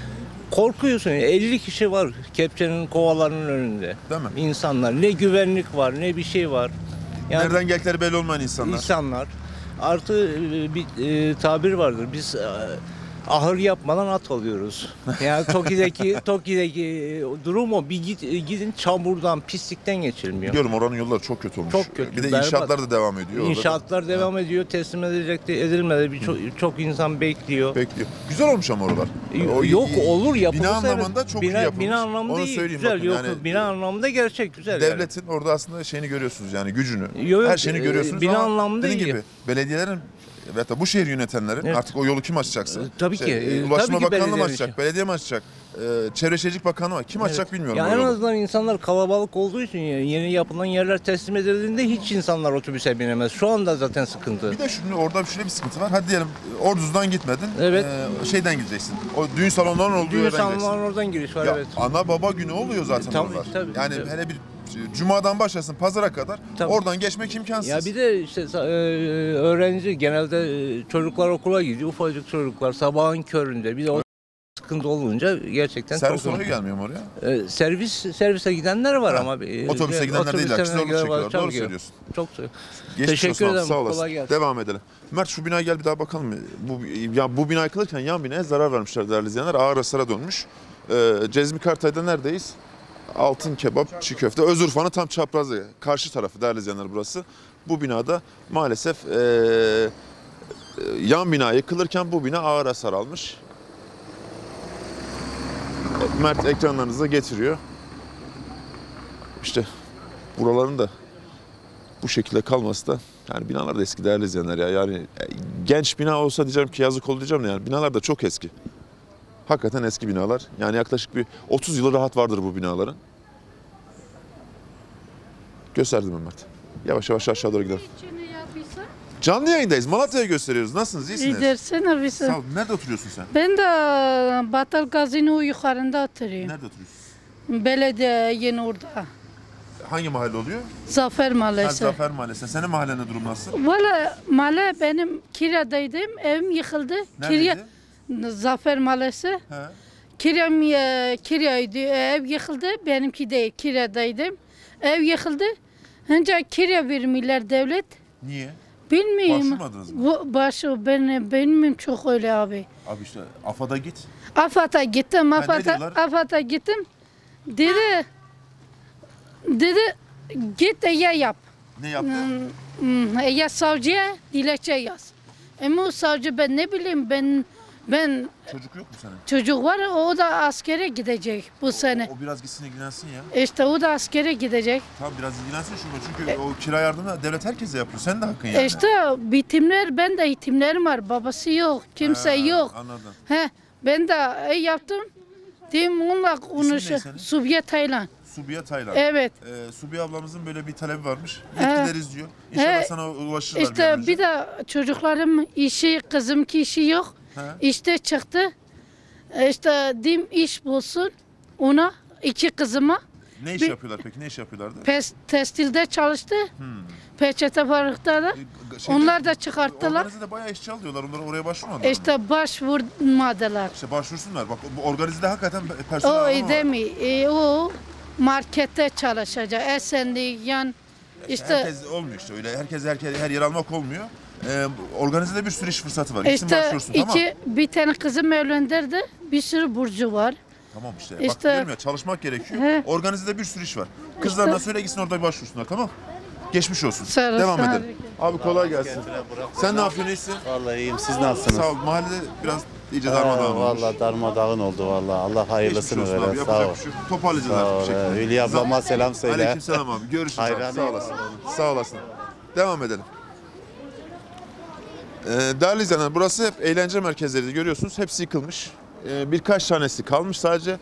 korkuyorsun. 50 kişi var kepçenin kovalarının önünde. Değil mi? İnsanlar. Ne güvenlik var ne bir şey var. Yani Nereden geldikleri belli olmayan insanlar. İnsanlar. Artı bir tabir vardır. Biz ahır yapmadan at alıyoruz. Yani Toki'deki durum o. Bir gidin çamurdan, pislikten geçilmiyor. Biliyorum oranın yolları çok kötü olmuş. Çok kötü. Bir de berbat. inşaatlar da devam ediyor. İnşaatlar devam ediyor. Teslim edilecekti, edilmedi. Çok insan bekliyor. Bekliyor. Güzel olmuş ama oralar. Yok olur yapılırsa. Bina anlamında çok iyi yapılmış. Bina anlamında Onu iyi, söyleyeyim güzel. bakın, Yok, yani, bina anlamında gerçek güzel. devletin orada aslında şeyini görüyorsunuz yani gücünü. Yok, her şeyini görüyorsunuz bina ama anlamında dediğim iyi. gibi belediyelerin ve da bu şehir yönetenlerin Evet. artık o yolu kim açacaksa. Tabii ki. Ulaştırma Tabii ki Bakanlığı mı belediye açacak, için. belediye mi açacak, Çevre Şehircilik Bakanlığı mı? Kim açacak bilmiyorum. Ya o en yolu. azından insanlar kalabalık olduğu için yeni yapılan yerler teslim edildiğinde hiç insanlar otobüse binemez. Şu anda zaten sıkıntı. Bir de şimdi orada şöyle bir sıkıntı var. Hadi diyelim Orduz'dan gitmedin. Evet. Şeyden gideceksin. O düğün salonlarının olduğu Düğün yerden gideceksin. salonlarının oradan giriş var Ya, evet. ana baba günü oluyor zaten Tabii, oralar. tabii, yani tabii. hele bir cumadan başlasın pazara kadar Tabii. oradan geçmek imkansız. Ya bir de işte öğrenci genelde çocuklar okula gidiyor. Ufacık çocuklar sabahın köründe. Bir de o sıkıntı olunca gerçekten servis çok oraya gelmiyor mu oraya? servise gidenler var ama Otobüse gidenler değil. otobüslerine Zorluk göre var, çekiyorlar. Doğru çok iyi. söylüyorsun. Çok Geçmiş teşekkür olsun abi, ederim. sağ olasın. Kolay gelsin. Devam edelim. Mert şu binaya gel bir daha bakalım. Bu bina yıkılırken yan binaya zarar vermişler değerli izleyenler. Ağır hasara dönmüş. Cezmi Kartay'da neredeyiz? Altın Kebap, Çiğ Köfte. Özurfa'nın tam çaprazı. Karşı tarafı değerli izleyenler burası. Bu binada maalesef yan bina yıkılırken bu bina ağır hasar almış. Mert ekranlarınıza getiriyor. İşte buraların da bu şekilde kalması da yani binalar da eski değerli izleyenler ya. Yani genç bina olsa diyeceğim ki yazık oldu diyeceğim de yani binalar da çok eski. Hakikaten eski binalar. Yani yaklaşık bir 30 yılı rahat vardır bu binaların. Gösterdim Mert. Yavaş yavaş aşağı doğru gidelim. Canlı yayındayız. Malatya'yı gösteriyoruz. Nasılsınız? İyisiniz? İyidirsin abi sen. Sağ ol. Nerede oturuyorsun sen? Ben de Batal Gazino yukarında oturuyorum. Nerede oturuyorsun? Belediyenin orada. Hangi mahalle oluyor? Zafer Mahallesi. Zafer Mahallesi. Senin mahallenin durum nasıl? Valla mahalle benim kiradaydım. Evim yıkıldı. Neredeydi? Zafer Mahallesi. He. Kiraydı. Ev yıkıldı. Benimki değil. Kiradaydım. Ev yıkıldı. Önce kira vermiyorlar devlet. Niye? Bilmiyorum. Başvurmadınız mı? Ben bilmiyorum çok öyle abi. Abi işte AFAD'a git. AFAD'a gittim. Ha, ne diyorlar? AFAD'a gittim. Dedi git ya yap. Ne yaptı? Ya savcıya dilekçe yaz. Ama o savcı ben ne bileyim ben Çocuk yok mu senin? çocuk var o da askere gidecek bu sene. O biraz gitsin ilgilensin ya. İşte o da askere gidecek. Tamam biraz ilgilensin şurada çünkü o kira yardımını devlet herkese yapıyor. Senin de hakkın yani. İşte bitimler ben de yetimlerim var. Babası yok. Kimse yok. Anladım. Ben de yaptım. Diyeyim onunla konuş. ne senin? Subiye Taylan. Subiye Taylan. Evet. Subiye ablamızın böyle bir talebi varmış. Yetkiler izliyor. İnşallah He. sana ulaşırlar bir an İşte önce. bir de çocuklarım işi, kızımki işi yok. He. İşte çıktı. İşte diyeyim iş bulsun ona, iki kızıma. Ne iş bir- yapıyorlar peki? Ne iş yapıyorlardı? Tekstilde çalıştı. Peçete fabrikada da. Onlar da çıkarttılar. Organizede bayağı işçi alıyorlar. Onları oraya başvurmadılar mı? İşte başvurmadılar. İşte başvursunlar. Bak bu organizede hakikaten personel O arama var. demi, o markette çalışacak. Esenlik yan işte Herkes olmuyor işte öyle. Herkes her yer almak olmuyor. Organizede bir sürü iş fırsatı var. Gitsin işte başvursun tamam. bir tane kızım evlendirdi. Bir sürü burcu var. Tamam işte. Bak İşte- diyorum ya çalışmak gerekiyor. He. Organizede bir sürü iş var. Kızlarına İşte- söyle gitsin orada bir başvursunlar tamam. Geçmiş olsun. Sağ ol, Devam sağ ol. edelim. Abi kolay gelsin. Sen ne yapıyorsun iyisin? Vallahi iyiyim. Siz nasılsınız? Sağ ol. Mahallede biraz iyice darmadağın olmuş. Vallahi darmadağın oldu vallahi. Allah hayırlısını Geçmiş olsun verir. abi, Sağ yapacak ol. bir şey yok. Toparlayacağız Sağ artık ol. bir şekilde. Hülya ablama selam söyle. Aleykümselam abi. Görüşürüz abi. Hayran Sağ olasın. Sağ olasın. Devam edelim. Değerli izleyenler burası hep eğlence merkezleri görüyorsunuz. Hepsi yıkılmış. Birkaç tanesi kalmış sadece.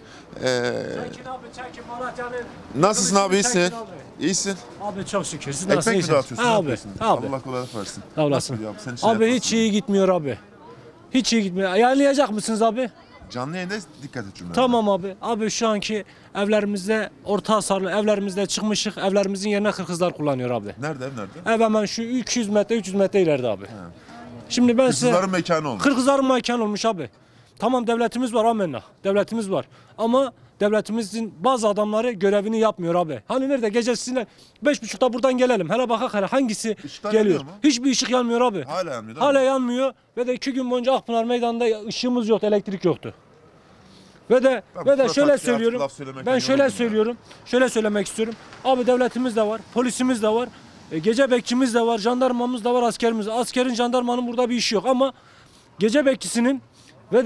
Nasılsın abi iyisin? İyisin. Abi çok şükür. Siz Ekmek mi nasılsınız? dağıtıyorsun? Ne Abi, yapıyorsun? abi. Allah kolaylık versin. Sağ olasın. Nasıl gidiyor abi? Senin işin Abi hayat hiç nasıl? iyi gitmiyor abi. Hiç iyi gitmiyor. Ayarlayacak mısınız abi? Canlı yayında dikkat et cümlene. Tamam abi. Abi şu anki evlerimizde orta hasarlı evlerimizde çıkmışık. Evlerimizin yerine kırkızlar kullanıyor abi. Nerede ev nerede? Ev hemen şu 200 metre 300 metre ileride abi. Şimdi ben size... Kızların mekanı olmuş. Kırkızların mekanı olmuş abi. Tamam devletimiz var amenna. Devletimiz var. Ama devletimizin bazı adamları görevini yapmıyor abi. Hani nerede gecesine 5.30'da buradan gelelim. Hele bakak hele hangisi Işıklar geliyor. yanıyor mu? Hiçbir ışık yanmıyor abi. Hala yanmıyor değil mi? Hala yanmıyor ve de 2 gün boyunca Akpınar Meydanı'nda ışığımız yoktu, elektrik yoktu. Ve de kusura şöyle bakma, söylüyorum. laf söylemekten Ben şöyle yoruldum ya. söylüyorum. Şöyle söylemek istiyorum. Abi devletimiz de var, polisimiz de var. Gece bekçimiz de var, jandarmamız da var, askerimiz. Askerin, jandarmanın burada bir işi yok ama gece bekçisinin ve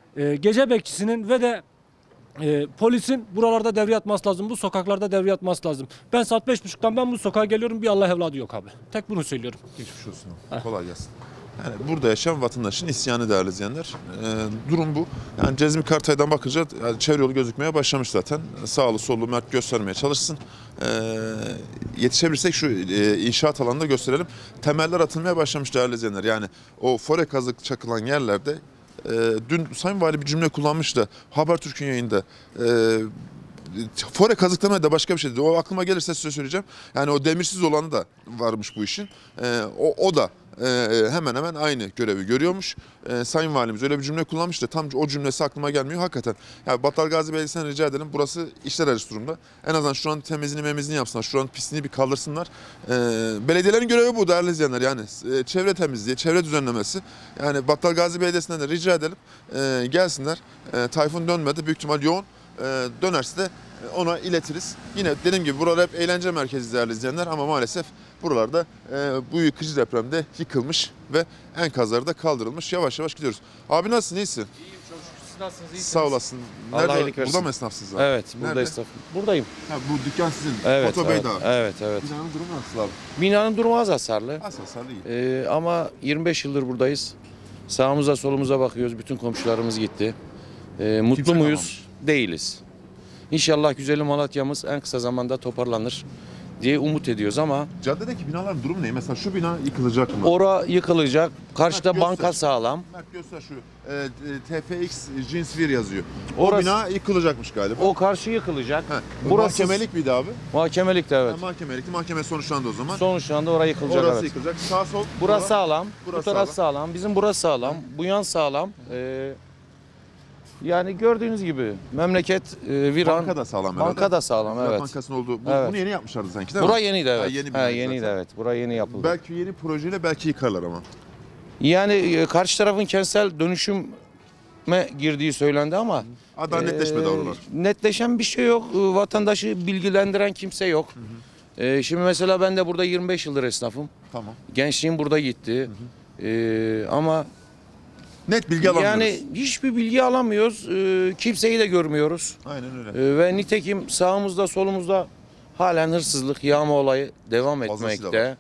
de polisin buralarda devre atması lazım. Bu sokaklarda devre atması lazım. Ben saat 5.30'dan ben bu sokağa geliyorum. Bir Allah evladı yok abi. Tek bunu söylüyorum. Geçmiş olsun. Kolay gelsin. Yani burada yaşayan vatandaşın isyanı değerli izleyenler. Durum bu. Yani Cezmi Kartay'dan bakınca yani çevre yolu gözükmeye başlamış zaten. Sağlı sollu mert göstermeye çalışsın. Yetişebilirsek şu inşaat alanında gösterelim. Temeller atılmaya başlamış değerli izleyenler. Yani o fore kazık çakılan yerlerde dün Sayın Vali bir cümle kullanmıştı. Habertürk'ün yayında. Fore kazıklamaya da başka bir şey dedi. O aklıma gelirse size söyleyeceğim. Yani o demirsiz olanı da varmış bu işin. O da hemen hemen aynı görevi görüyormuş. Sayın Valimiz öyle bir cümle kullanmıştı. Tam o cümlesi aklıma gelmiyor hakikaten. Yani Battalgazi Belediyesi'nden rica edelim. Burası işler acısı durumda. En azından şuranın temizliğini yapsınlar. Şuranın pisliğini bir kaldırsınlar. Belediyelerin görevi bu değerli izleyenler. Yani çevre temizliği, çevre düzenlemesi. Yani Battalgazi Belediyesi'nden de rica edelim. Gelsinler. Tayfun dönmedi. Büyük ihtimal yoğun. Dönerse de ona iletiriz. Yine dediğim gibi buralar hep eğlence merkezi değerli izleyenler ama maalesef buralarda bu yıkıcı depremde yıkılmış ve enkazları da kaldırılmış. Yavaş yavaş gidiyoruz. Abi nasılsın? İyisin? İyiyim çok şükür. Siz nasılsınız? İyisiniz? Sağ olasın. Allah iyilik versin. Burada mı esnafsınız abi? Evet, burada Nerede? esnaf. Buradayım. Ha, bu dükkan sizin. Evet, Foto evet, Bey'de abi. evet, evet. Binanın durumu nasıl abi? Binanın durumu az hasarlı. Az hasarlı iyi. Ama 25 yıldır buradayız. Sağımıza solumuza bakıyoruz. Bütün komşularımız gitti. Mutlu Kimse muyuz? kalmamış. Değiliz. İnşallah güzelim Malatya'mız en kısa zamanda toparlanır diye umut ediyoruz ama Caddedeki binaların durumu ne? Mesela şu bina yıkılacak mı? ora yıkılacak. Karşıda Mert, banka göster. sağlam. Mert göster şu. TFX Cinsvir yazıyor. O Orası- bina yıkılacakmış galiba. O karşı yıkılacak. Burası mahkemelik miydi abi? Mahkemelikti evet. Ha, mahkemelikti. Mahkeme sonuçlandı o zaman. Sonuçlandı oraya yıkılacak Orası evet. yıkılacak. Sağ sol. Burası sağlam. Burası Bu taraf sağlam. Bizim burası sağlam. Bu yan sağlam. Yani gördüğünüz gibi memleket viran. Banka da sağlam herhalde. Banka da sağlam Ziraat evet. Bankası'nın olduğu. Evet. Bunu yeni yapmışlardı sanki değil mi? Bura yeniydi evet. Ha, yeni bir Ha, bina yeniydi zaten. evet. Bura yeni yapıldı. Belki yeni projeyle belki yıkarlar ama. Yani karşı tarafın kentsel dönüşüme girdiği söylendi ama Daha netleşmedi oralar. netleşen bir şey yok. Vatandaşı bilgilendiren kimse yok. Şimdi mesela ben de burada 25 yıldır esnafım. Tamam. Gençliğim burada gitti. Ama net bilgi alamıyoruz. Yani hiçbir bilgi alamıyoruz. Kimseyi de görmüyoruz. Aynen öyle. Ve nitekim sağımızda solumuzda halen hırsızlık, yağma olayı devam Fazlasıyla etmekte.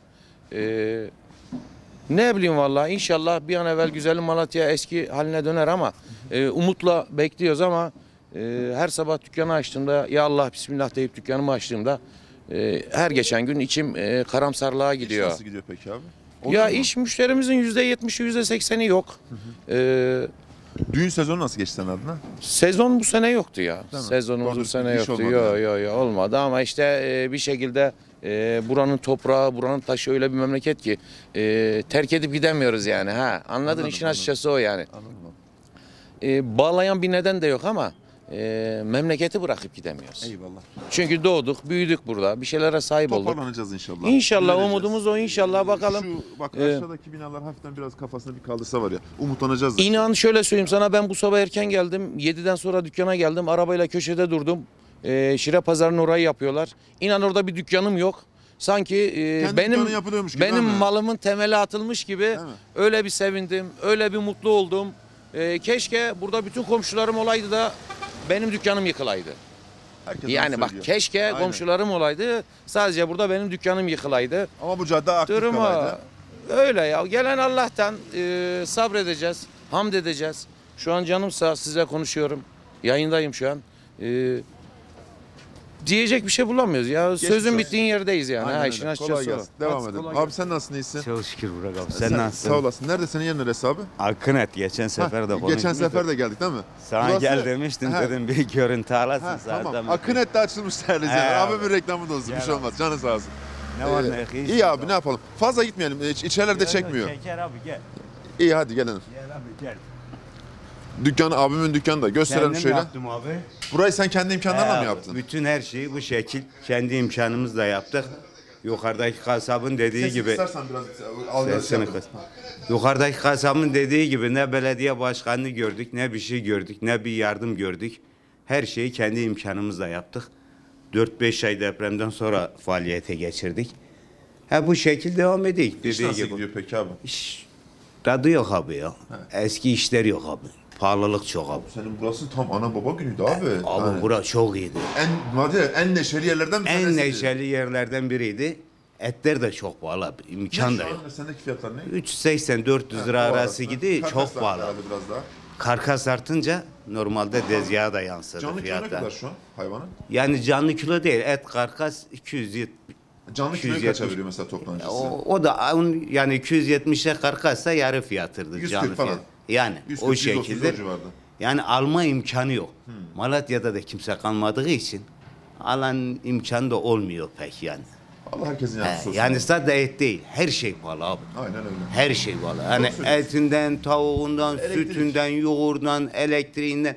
Ne bileyim vallahi inşallah bir an evvel güzelim Malatya eski haline döner ama umutla bekliyoruz ama her sabah dükkanı açtığımda ya Allah bismillah deyip dükkanımı açtığımda her geçen gün içim karamsarlığa gidiyor. İş nasıl gidiyor peki abi? Ya Oluyor mu? iş müşterimizin %70'i %80'i yok. Düğün sezonu nasıl geçti senin adına? Sezon bu sene yoktu ya. Değil mi? Sezonumuz Doğru bu sene düzgün iş yoktu. olmadı Yok olmadı ama işte bir şekilde buranın toprağı, buranın taşı öyle bir memleket ki terk edip gidemiyoruz yani. Anladın işin açıkçası o yani. Bağlayan bir neden de yok ama memleketi bırakıp gidemiyoruz. Eyvallah. Çünkü doğduk, büyüdük burada. Bir şeylere sahip olduk. Toparlanacağız inşallah. İnşallah Düzeleceğiz. umudumuz o inşallah bakalım. Şu bak aşağıdaki binalar hafiften biraz kafasını bir kaldırsa var ya umutlanacağız. da. İnan şöyle söyleyeyim sana ben bu sabah erken geldim. 7'den sonra dükkana geldim. Arabayla köşede durdum. Şire Pazarı'nın orayı yapıyorlar. İnan orada bir dükkanım yok. Sanki Kendi benim dükkanı yapılıyormuş gibi, benim değil mi? malımın temeli atılmış gibi öyle bir sevindim. Öyle bir mutlu oldum. Keşke burada bütün komşularım olaydı da benim dükkanım yıkılaydı. Herkes onu Yani bak söylüyor. keşke Aynen. komşularım olaydı. Sadece burada benim dükkanım yıkılaydı. Ama bu cadde aktif Durum o. kalaydı. Öyle ya. Gelen Allah'tan sabredeceğiz. Hamd edeceğiz. Şu an canımsa size konuşuyorum. Yayındayım şu an. Diyecek bir şey bulamıyoruz ya. Sözün bittiğin yerdeyiz yani. Aynen işin öyle. Kolay açıkçası o. gelsin. Devam edelim. Abi sen nasılsın, iyisin? Çok şükür Burak abi. Sen nasılsın? Sağ olasın. Nerede senin yerin neresi abi? Akınet geçen sefer de konuştuk. Geçen sefer de geldik değil mi? Sana Burası- gel demiştim He. dedim bir görüntü alasın Ha, zaten. tamam. Akınet'te açılmış değerli izleyenler. He, Abi bir reklamı da olsun. Bir Gel şey abi. olmaz. Canı sağ olsun. Ne var ne yok, İyi iyisin abi ne yapalım? Fazla gitmeyelim. İçeride çekmiyor. Şeker abi gel. İyi hadi gelelim. Gel abi gel. dükkanı, abimin dükkanı da gösterelim Kendim şöyle. yaptım abi. Burayı sen kendi imkanlarla mı Abi, yaptın? Bütün her şeyi bu şekil kendi imkanımızla yaptık. Yukarıdaki kasabın dediği Sesini gibi kısarsan biraz algısı Sesini yapalım. kıs. Yukarıdaki kasabın dediği gibi ne belediye başkanını gördük, ne bir şey gördük, ne bir yardım gördük. Her şeyi kendi imkanımızla yaptık. 4-5 ay depremden sonra faaliyete geçirdik. Ha bu şekilde devam edik. İş Dediği nasıl gibi. gidiyor peki abi? İş tadı yok abi ya. Eski işler yok abi. Pahalılık çok abi. Senin burası tam ana baba günüydü abi. Abi Yani bura çok iyiydi. en neşeli yerlerden bir En tanesiydi. neşeli yerlerden biriydi. Etler de çok pahalı abi. İmkan da Ne şu yok. an sendeki fiyatlar ne? 380-400 lira Ha, o arası gidiyor. Karkas Çok da pahalı. herhalde biraz daha. Karkas artınca normalde tezgaha da yansıdı Canlı kilo ne fiyatlar. kadar şu an hayvanın? Yani canlı kilo değil. Et karkas 270. Canlı kiloyu 270. kaça veriyor mesela toptancısı? O da yani 270'e karkassa yarı fiyatıdır 140 canlı falan. fiyat. Yani 140, o 130 şekilde. o civarda. Yani alma imkanı yok. Malatya'da da kimse kalmadığı için alan imkanı da olmuyor pek yani. Allah herkesin yardımcısı olsun. Yani sadece et değil, her şey pahalı abi. Aynen öyle. Her şey pahalı. Yani Doğru söylüyorsun. etinden, tavuğundan, Elektrik. sütünden, yoğurdundan, elektriğinden.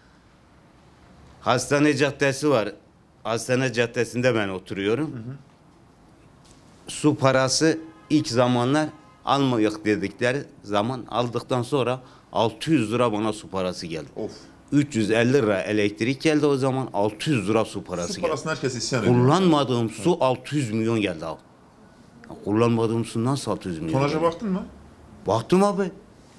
Hastane caddesi var. Hastane caddesinde ben oturuyorum. Su parası ilk zamanlar almayık dedikleri zaman aldıktan sonra 600 lira bana su parası geldi. Of. 350 lira elektrik geldi o zaman 600 lira su parası Su geldi. parasını herkes isyan ediyor. Kullanmadığım su 600 milyon geldi abi. Ya kullanmadığım su nasıl 600 milyon Tonaja geldi? baktın mı? Baktım abi.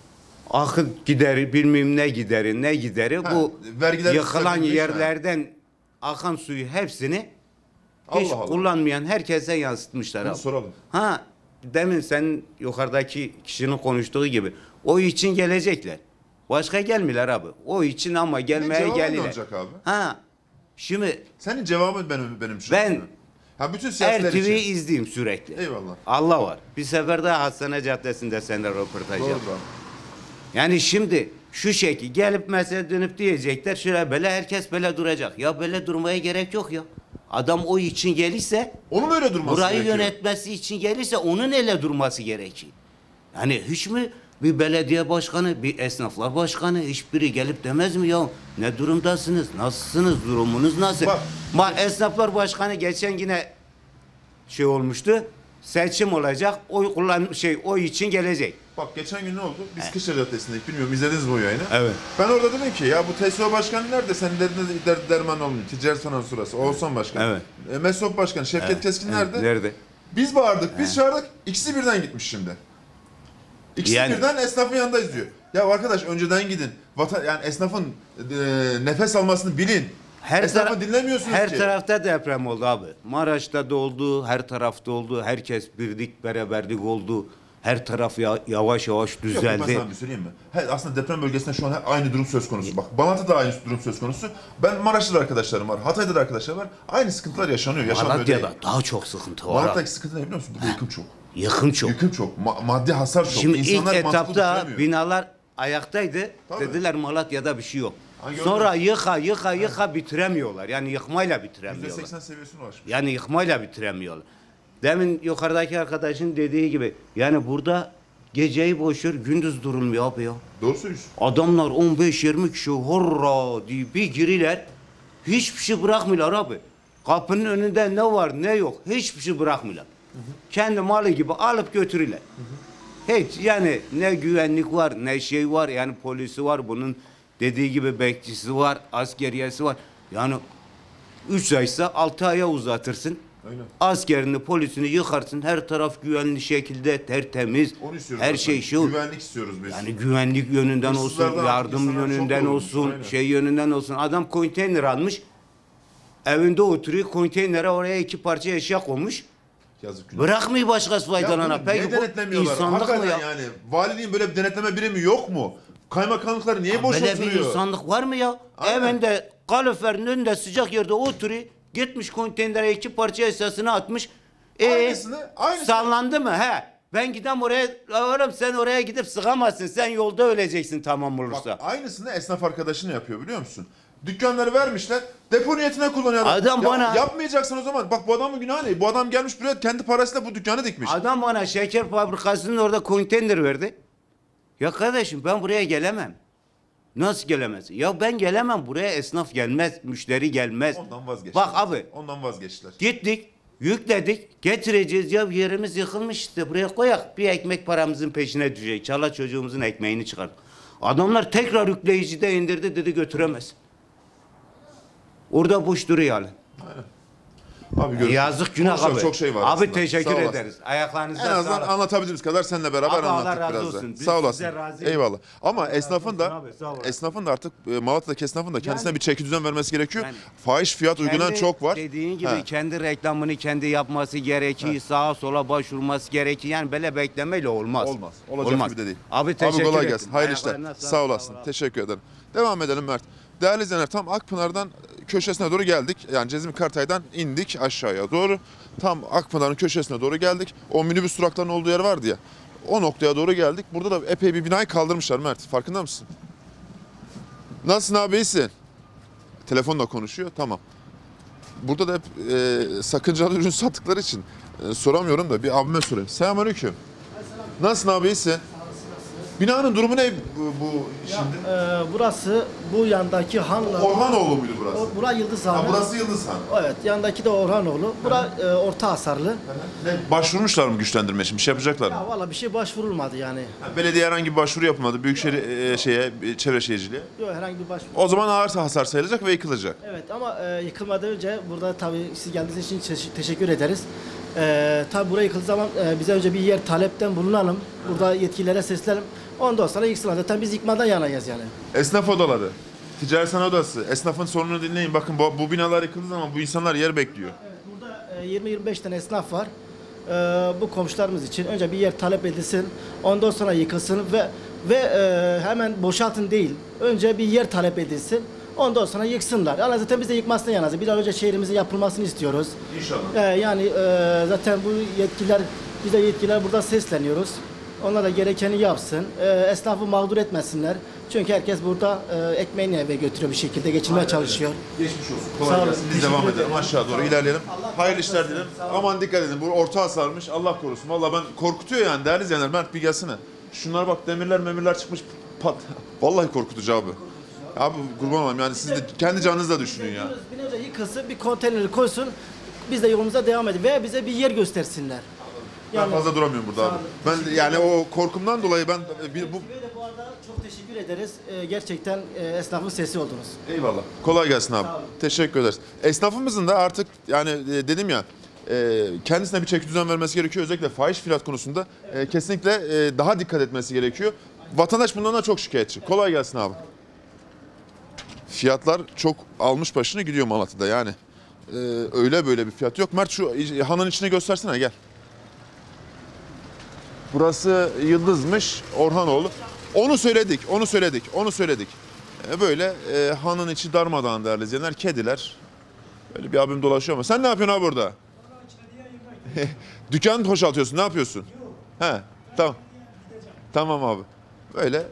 Akıt gideri bilmem ne gideri ne gideri bu vergiler yıkılan yükseltilmiş yerlerden akan suyu hepsini hiç Allah Allah. kullanmayan herkese yansıtmışlar Bunu abi. soralım. Ha demin sen yukarıdaki kişinin konuştuğu gibi o için gelecekler. Başka gelmiyorlar abi. O için ama gelmeye Cevabı ne gelirler. olacak abi? Ha şimdi Senin cevabın benim şu. ben Ha bütün siyasiler RTV için. izleyeyim sürekli. Eyvallah. Allah var. Bir sefer daha Hastane Caddesi'nde seninle röportaj Doğru yaptım. abi. Yani şimdi şu şekil gelip mesela dönüp diyecekler şöyle böyle herkes böyle duracak. Ya böyle durmaya gerek yok ya. Adam o için gelirse Onun öyle durması burayı gerekiyor. yönetmesi için gelirse onun ele durması gerekiyor. Yani hiç mi bir belediye başkanı, bir esnaflar başkanı hiçbiri gelip demez mi ya ne durumdasınız, nasılsınız, durumunuz nasıl? Bak. Esnaflar başkanı geçen yine şey olmuştu. Seçim olacak. Oy için gelecek. Bak geçen gün ne oldu? Biz Kışla Caddesi'ndeyiz. Bilmiyorum izlediniz mi o yayını? Evet. Ben orada dedim ki ya bu TSO başkanı nerede? Senin derdine derman olmuyor. Ticaret Sanayi Surası. Oğuzhan Başkan. Evet. MESOP Başkanı Şevket Keskin nerede? Nerede? Biz bağırdık, biz çağırdık. İkisi birden gitmiş şimdi. İkisi Yani- birden esnafın yanındayız diyor. Ya arkadaş önceden gidin. Yani esnafın nefes almasını bilin. Esnafı dinlemiyorsunuz her ki. tarafta deprem oldu abi. Maraş'ta da oldu, her tarafta oldu. Herkes birlik, beraberlik oldu. Her taraf yavaş yavaş Yok, ben düzeldi. sana bir söyleyeyim mi? Aslında deprem bölgesinde şu an aynı durum söz konusu. Bak Balat'ta da aynı durum söz konusu. Ben Maraş'ta da arkadaşlarım var. Hatay'da da arkadaşlar var. Aynı sıkıntılar yaşanıyor. Yaşanmıyor Malatya'da değil. daha çok sıkıntı var. Malatya'daki abi. sıkıntı ne biliyor musun? Burada yıkım çok. Yıkım çok. Yıkım çok. Maddi hasar çok. Şimdi ilk İnsanlar mantıklı etapta düşünemiyor. binalar ayaktaydı. Tabii. Dediler Malatya'da bir şey yok. Ha, gördüm. Sonra yıka bitiremiyorlar. Yani yıkmayla bitiremiyorlar. %80 seviyesine ulaşmış. Yani yıkmayla bitiremiyorlar. Demin yukarıdaki arkadaşın dediği gibi yani burada geceyi boşver gündüz durulmuyor abi ya. Doğru söylüyorsun. Adamlar 15-20 kişi horra diye bir giriler. Hiçbir şey bırakmıyorlar abi. Kapının önünde ne var ne yok hiçbir şey bırakmıyorlar. Kendi malı gibi alıp götürürler. Hiç yani ne güvenlik var ne şey var yani polisi var bunun dediği gibi bekçisi var askeriyesi var. Yani 3 aysa 6 aya uzatırsın. Aynen. Askerini polisini yıkarsın her taraf güvenli şekilde tertemiz. Onu istiyoruz Her zaten. şey şu. Güvenlik istiyoruz biz. Yani güvenlik yönünden olsun, Hırsızlardan yardım insanlar çok yönünden yorulmuş, olsun, aynen. şey yönünden olsun. Adam konteyner almış. Evinde oturuyor, konteynere oraya 2 parça eşya koymuş. Yazık günah. Bırakmıyor başkası faydalanana. Ya bunu Peki niye bu denetlemiyorlar? insanlık mı Hakikaten ya? yani valiliğin böyle bir denetleme birimi yok mu? Kaymakamlıkları niye boş Böyle bir oturuyor? insanlık var mı ya? Aynen. Evinde kaloriferin önünde sıcak yerde oturuyor. Gitmiş konteynere 2 parça eşyasını atmış. Aynısını. Sallandı mı? He. Ben gidem oraya, oğlum sen oraya gidip sıkamazsın. Sen yolda öleceksin tamam olursa. Bak aynısını esnaf arkadaşın yapıyor biliyor musun? Dükkanları vermişler, depo niyetine kullanıyor. Adam bana- Yapmayacaksın o zaman. Bak bu adamın günahı ne? Bu adam gelmiş buraya kendi parasıyla bu dükkanı dikmiş. Adam bana şeker fabrikasının orada konteyner verdi. Ya kardeşim ben buraya gelemem. Nasıl gelemez? Ya ben gelemem buraya, esnaf gelmez, müşteri gelmez. Ondan vazgeçtiler. Bak abi. Ondan vazgeçtiler. Gittik, yükledik, getireceğiz. Ya yerimiz yıkılmış işte, buraya koyak. Bir ekmek paramızın peşine düşecek. Çala çocuğumuzun ekmeğini çıkar. Adamlar tekrar yükleyicide indirdi, dedi götüremez. Orada boş duruyor halen. Abi görüşürüz. Yazık, günah Konuşacak abi. çok şey var Abi aslında. teşekkür Sağ olasın. ederiz. Ayaklarınıza En azından sağlık. anlatabildiğimiz kadar seninle beraber Abi Allah anlattık razı biraz da. olsun. Biz Sağ size olasın. razıyız. Eyvallah. Ama esnafın da abi, sağ olasın. esnafın da artık Malatya'daki esnafın da kendisine Yani- bir çeki düzen vermesi gerekiyor. Yani- Fahiş fiyat uygulanan Kendi çok var. Dediğin gibi He. kendi reklamını kendi yapması gerekiyor. Sağa sola başvurması gerekiyor. Yani böyle beklemeyle olmaz. Olmaz. Olacak gibi de değil. Abi teşekkür kolay ederim. gelsin. Hayırlı işler. Ayaklarına sağlık. Sağ olasın. Teşekkür ederim. Devam edelim Mert. Değerli izleyenler, tam Akpınar'dan köşesine doğru geldik. Yani Cezmi Kartay'dan indik aşağıya doğru. Tam Akpınar'ın köşesine doğru geldik. O minibüs duraklarının olduğu yer vardı ya. O noktaya doğru geldik. Burada da epey bir binayı kaldırmışlar Mert. Farkında mısın? Nasılsın abi, iyisin? Telefonla konuşuyor. Tamam. Burada da hep sakıncalı ürün sattıkları için soramıyorum da bir abime sorayım. Selamünaleyküm. Nasılsın abi, iyisin? Binanın durumu ne bu şimdi? Burası bu yandaki hanla... Orhanoğlu muydu burası? Bura Yıldızhan. Ha, burası Yıldızhan. Evet, yandaki de Orhanoğlu. Bura orta hasarlı. Başvurmuşlar mı güçlendirme için? Bir şey yapacaklar mı? Ya valla bir şey başvurulmadı yani. Belediye herhangi bir başvuru yapmadı. Büyükşehir Çevre Şehirciliğe. Yok herhangi bir başvuru. O zaman ağır hasar sayılacak ve yıkılacak. Evet ama yıkılmadan önce burada tabii siz geldiğiniz için teşekkür ederiz. Tabii buraya yıkıldığı zaman bize önce bir yer talepten bulunalım. Burada yetkililere seslenelim. Ondan sonra yıksınlar. Zaten biz yıkmadan yanayız yani. Esnaf odaları, ticaret sanayi odası, esnafın sorununu dinleyin. Bakın bu binalar yıkıldığı zaman bu insanlar yer bekliyor. Burada 20-25 tane esnaf var. Bu komşularımız için önce bir yer talep edilsin. Ondan sonra yıkılsın ve hemen boşaltın değil. Önce bir yer talep edilsin. Ondan sonra yıksınlar. Yani zaten biz de yıkmasını yanarız. Bir an önce şehrimizin yapılmasını istiyoruz. İnşallah. Yani zaten bu yetkililer, biz de yetkililer burada sesleniyoruz. Onlar da gerekeni yapsın. Esnafı mağdur etmesinler. Çünkü herkes burada ekmeğini eve götürüyor, bir şekilde geçinmeye çalışıyor. Geçmiş olsun. Sağ Kolay olun. gelsin. Biz devam edelim. Aşağı doğru ilerleyelim. Hayırlı işler dilerim. Aman dikkat edin. Bu orta hasarmış. Allah korusun. Vallahi ben korkutuyor yani değerli izleyenler. Mert bir gelsene. Şunlara bak, demirler çıkmış. Pat. Vallahi korkutucu abi. Abi kurban olayım yani siz de kendi canınızla düşünün ya. Bir önce yıkılsın, bir konteyneri koysun. Biz de yolumuza devam edelim. Veya bize bir yer göstersinler. Ben fazla duramıyorum burada abi. Ben yani o korkumdan dolayı ben bu Bu arada çok teşekkür ederiz. Gerçekten esnafın sesi oldunuz. eyvallah. Kolay gelsin abi. Teşekkür ederiz. Esnafımızın da artık yani dedim ya kendisine bir çeki düzen vermesi gerekiyor. Özellikle fahiş fiyat konusunda kesinlikle daha dikkat etmesi gerekiyor. Vatandaş bundan da çok şikayetçi. Kolay gelsin abi. Fiyatlar çok almış başını gidiyor Malatya'da yani. Öyle böyle bir fiyat yok. Mert şu hanın içine göstersene, gel. Burası Yıldız'mış, Orhanoğlu. Onu söyledik. Böyle hanın içi darmadağın değerli izleyenler, kediler. Böyle bir abim dolaşıyor ama. Sen ne yapıyorsun abi burada? Dükkanı boşaltıyorsun, ne yapıyorsun? He, tamam. Tamam abi. Böyle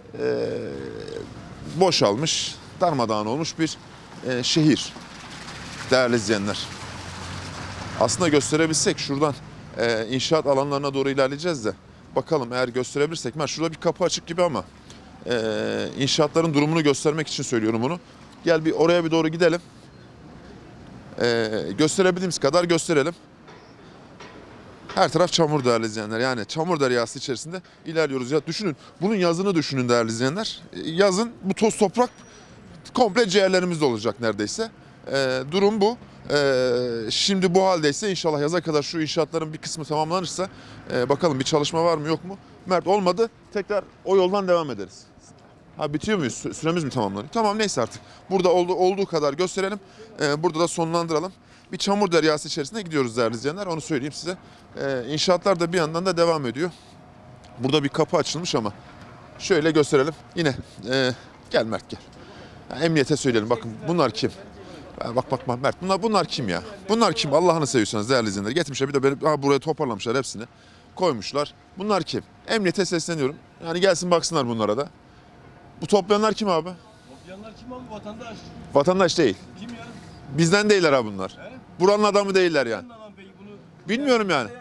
boşalmış, darmadağın olmuş bir şehir. Değerli izleyenler. Aslında gösterebilsek şuradan inşaat alanlarına doğru ilerleyeceğiz de. Bakalım eğer gösterebilirsek. Mert şurada bir kapı açık gibi ama inşaatların durumunu göstermek için söylüyorum bunu. Gel bir oraya bir doğru gidelim. Gösterebildiğimiz kadar gösterelim. Her taraf çamur değerli izleyenler. Yani çamur deryası içerisinde ilerliyoruz. Ya düşünün, bunun yazını düşünün değerli izleyenler. Yazın bu toz toprak komple ciğerlerimizde olacak neredeyse. Durum bu. Şimdi bu haldeyse inşallah yaza kadar şu inşaatların bir kısmı tamamlanırsa bakalım bir çalışma var mı yok mu? Mert olmadı, tekrar o yoldan devam ederiz. Ha bitiyor muyuz? Süremiz mi tamamlanıyor? Tamam neyse artık. Burada olduğu kadar gösterelim. Burada da sonlandıralım. Bir çamur deryası içerisinde gidiyoruz değerli izleyenler. Onu söyleyeyim size. İnşaatlar da bir yandan da devam ediyor. Burada bir kapı açılmış ama şöyle gösterelim. Yine gel Mert gel. Yani emniyete söyleyelim. Bakın bunlar kim? Bak Mert. Bunlar kim ya? Bunlar kim? Allah'ını seviyorsanız değerli izleyenler. Getirmişler bir de beni buraya toparlamışlar hepsini. Koymuşlar. Bunlar kim? Emniyete sesleniyorum. Yani gelsin baksınlar bunlara da. Bu toplayanlar kim abi? Toplayanlar kim abi? Vatandaş. Vatandaş değil. Kim ya? Bizden değiller ha bunlar. Buranın adamı değiller yani. Kim adam peki bunu? Bilmiyorum yani. Devlet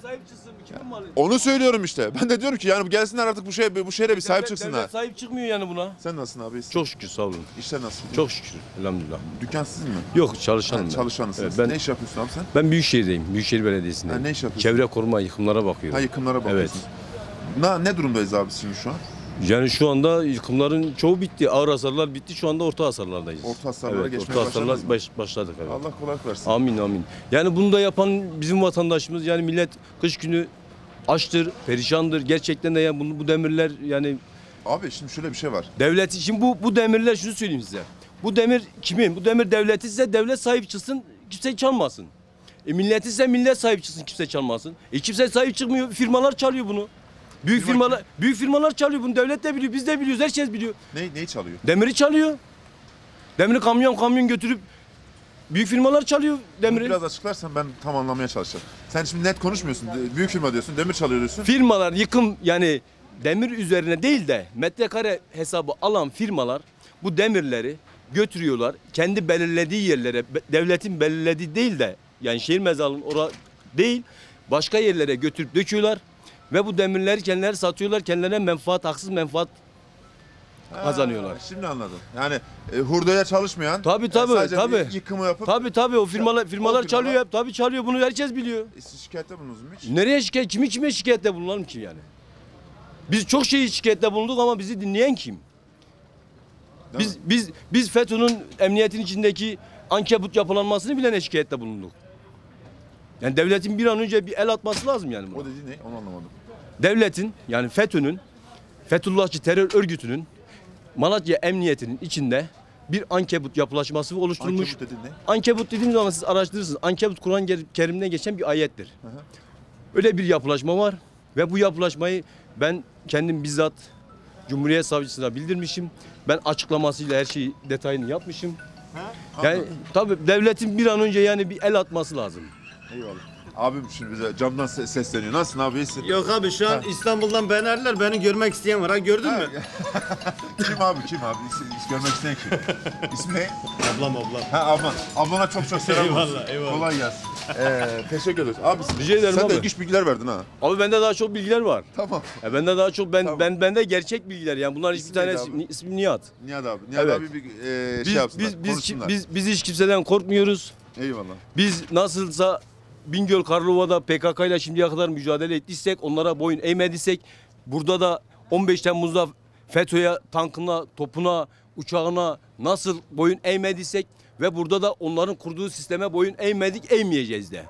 sahip çıksın. Kimin malı? Onu söylüyorum işte. Ben de diyorum ki yani gelsinler artık bu şehre bir sahip çıksınlar. Devlet sahip çıkmıyor yani buna. Sen nasılsın abi? Çok şükür sağ olun. İşler nasıl? Çok şükür. Elhamdülillah. Dükkan sizin mi? Yok çalışanım ben. Çalışanısınız. Evet, Ne iş yapıyorsun abi sen? Ben Büyükşehir'deyim. Büyükşehir Belediyesi'ndeyim. Ha, ne iş yapıyorsun? Çevre koruma yıkımlara bakıyorum. Ha, yıkımlara bakıyorsun. Evet. Ne durumdayız abi şimdi şu an? Yani şu anda yıkımların çoğu bitti. Ağır hasarlar bitti. Şu anda orta hasarlardayız. Orta hasarlara geçmeye orta hasarlar başladınız başladık. Evet. Allah kolaylık versin. Amin amin. Yani bunu da yapan bizim vatandaşımız, yani millet kış günü açtır, perişandır. Gerçekten de yani bu demirler yani Abi şimdi şöyle bir şey var. devlet, şimdi bu demirler, şunu söyleyeyim size. Bu demir kimin? Bu demir devleti, ise devlet sahip çıksın, kimse çalmasın. Millet ise millet sahip çıksın, kimse çalmasın. Kimse sahip çıkmıyor, firmalar çalıyor bunu. Büyük firmalar çalıyor bunu. Devlet de biliyor, biz de biliyoruz, herkes biliyor. Neyi çalıyor? Demiri çalıyor. Demiri kamyon götürüp büyük firmalar çalıyor demiri. Biraz açıklarsan ben tam anlamaya çalışacağım. Sen şimdi net konuşmuyorsun. Büyük firma diyorsun, demir çalıyor diyorsun. Firmalar yıkım, yani demir üzerine değil de metrekare hesabı alan firmalar bu demirleri götürüyorlar. Kendi belirlediği yerlere, devletin belirlediği değil de, yani şehir mezarlığının orada değil, başka yerlere götürüp döküyorlar. Ve bu demirleri kendileri satıyorlar. Kendilerine menfaat, haksız menfaat kazanıyorlar. Şimdi anladım. Yani hurdaya çalışmayan, Tabii sadece yıkımı yapıp tabii o firmalar çalıyor hep. Tabii çalıyor, bunu herkes biliyor. Siz şikayette bulundunuz mu hiç? Nereye şikayet? Kime şikayette bulunalım ki yani? Biz çok şikayette bulunduk ama bizi dinleyen kim? Biz FETÖ'nün emniyetin içindeki ankebut yapılanmasını bile şikayette bulunduk. Yani devletin bir an önce bir el atması lazım yani buna. O dediğin ne? Onu anlamadım. Devletin, yani FETÖ'nün, Fethullahçı terör örgütünün Malatya Emniyeti'nin içinde bir ankebut yapılaşması oluşturulmuş. Ankebut dediğin ne? Ankebut dediğimiz zaman siz araştırırsınız. Ankebut Kur'an-ı Kerim'de geçen bir ayettir. Öyle bir yapılaşma var ve bu yapılaşmayı ben kendim bizzat Cumhuriyet Savcısına bildirmişim. Ben açıklamasıyla her şeyi detayını yapmışım. Yani tabii devletin bir an önce yani bir el atması lazım. Eyvallah. Abim şimdi bize camdan sesleniyor. Nasılsın abi, iyisin? Yok abi, şu an İstanbul'dan beni aradılar. Beni görmek isteyen var. Ha, gördün mü? Kim abi? Görmek isteyen kim? İsmi ne? Ablam. Ha, ablan. Ablana çok selam olsun. Eyvallah. Kolay gelsin. Teşekkür ederiz. Abi Rica ederim sen abi. de ilginç bilgiler verdin ha. Abi bende daha çok bilgiler var. Tamam. Bende daha çok bende gerçek bilgiler, yani bunlar hiçbir tanesi ismi Nihat. Nihat abi. Nihat Evet. abi bir şey yapsınlar. Konuşsunlar. Biz hiç kimseden korkmuyoruz. Eyvallah. Biz nasılsa Bingöl, Karlova'da PKK ile şimdiye kadar mücadele ettiysek, onlara boyun eğmediysek, burada da 15 Temmuz'da FETÖ'ye, tankına, topuna, uçağına nasıl boyun eğmediysek ve burada da onların kurduğu sisteme boyun eğmedik, eğmeyeceğiz de.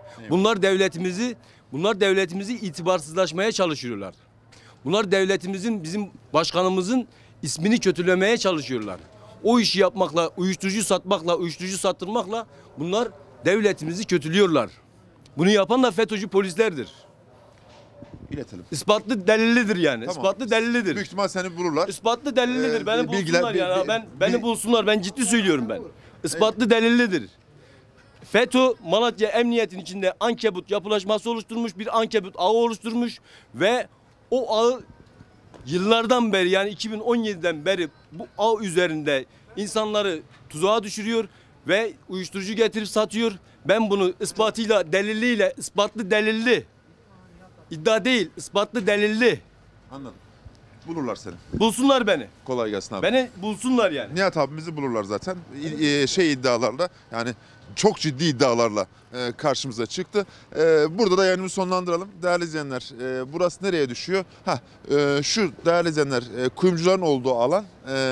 Bunlar devletimizi itibarsızlaşmaya çalışıyorlar. Bunlar devletimizin, bizim başkanımızın ismini kötülemeye çalışıyorlar. O işi yapmakla, uyuşturucu satmakla, uyuşturucu sattırmakla bunlar devletimizi kötülüyorlar. Bunu yapan da FETÖ'cü polislerdir. İletelim. İspatlı delillidir yani. Tamam. İspatlı delillidir. Büyük ihtimal seni bulurlar. İspatlı delillidir. Beni bilgiler- bulsunlar yani. Beni bulsunlar. Ben ciddi söylüyorum ben. İspatlı delillidir. FETÖ Malatya Emniyet'in içinde ankebut yapılaşması oluşturmuş, bir ankebut ağı oluşturmuş ve o ağı yıllardan beri, yani 2017'den beri bu ağ üzerinde insanları tuzağa düşürüyor ve uyuşturucu getirip satıyor. Ben bunu ispatıyla, delilliyle, ispatlı delilli, iddia değil, ispatlı delilli. Anladım. Bulurlar seni. Bulsunlar beni. Kolay gelsin abi. Beni bulsunlar yani. Nihat abimizi bulurlar zaten. İddialarla, yani çok ciddi iddialarla karşımıza çıktı. Burada da yayınımızı sonlandıralım. Değerli izleyenler, burası nereye düşüyor? Şu değerli izleyenler, kuyumcuların olduğu alan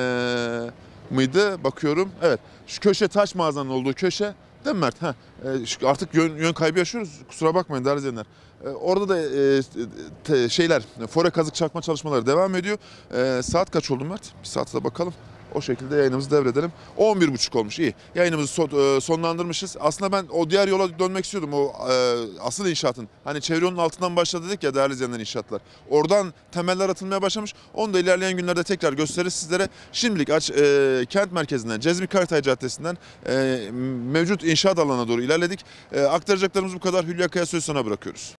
mıydı? Bakıyorum. Evet. Şu köşe, taş mağazanın olduğu köşe. Değil mi Mert? Artık yön kaybı yaşıyoruz. Kusura bakmayın değerli izleyenler. Orada da fore kazık çakma çalışmaları devam ediyor. Saat kaç oldu Mert? Bir saate de bakalım. O şekilde yayınımızı devredelim. 11.30 olmuş, iyi. Yayınımızı sonlandırmışız. Aslında ben o diğer yola dönmek istiyordum. O asıl inşaatın. Hani çevre yolunun altından başladı dedik ya değerli izleyenler, inşaatlar. Oradan temeller atılmaya başlamış. Onu da ilerleyen günlerde tekrar gösteririz sizlere. Şimdilik kent merkezinden, Cezmi Karatay Caddesi'nden mevcut inşaat alanına doğru ilerledik. Aktaracaklarımız bu kadar. Hülya Kaya sözü sana bırakıyoruz.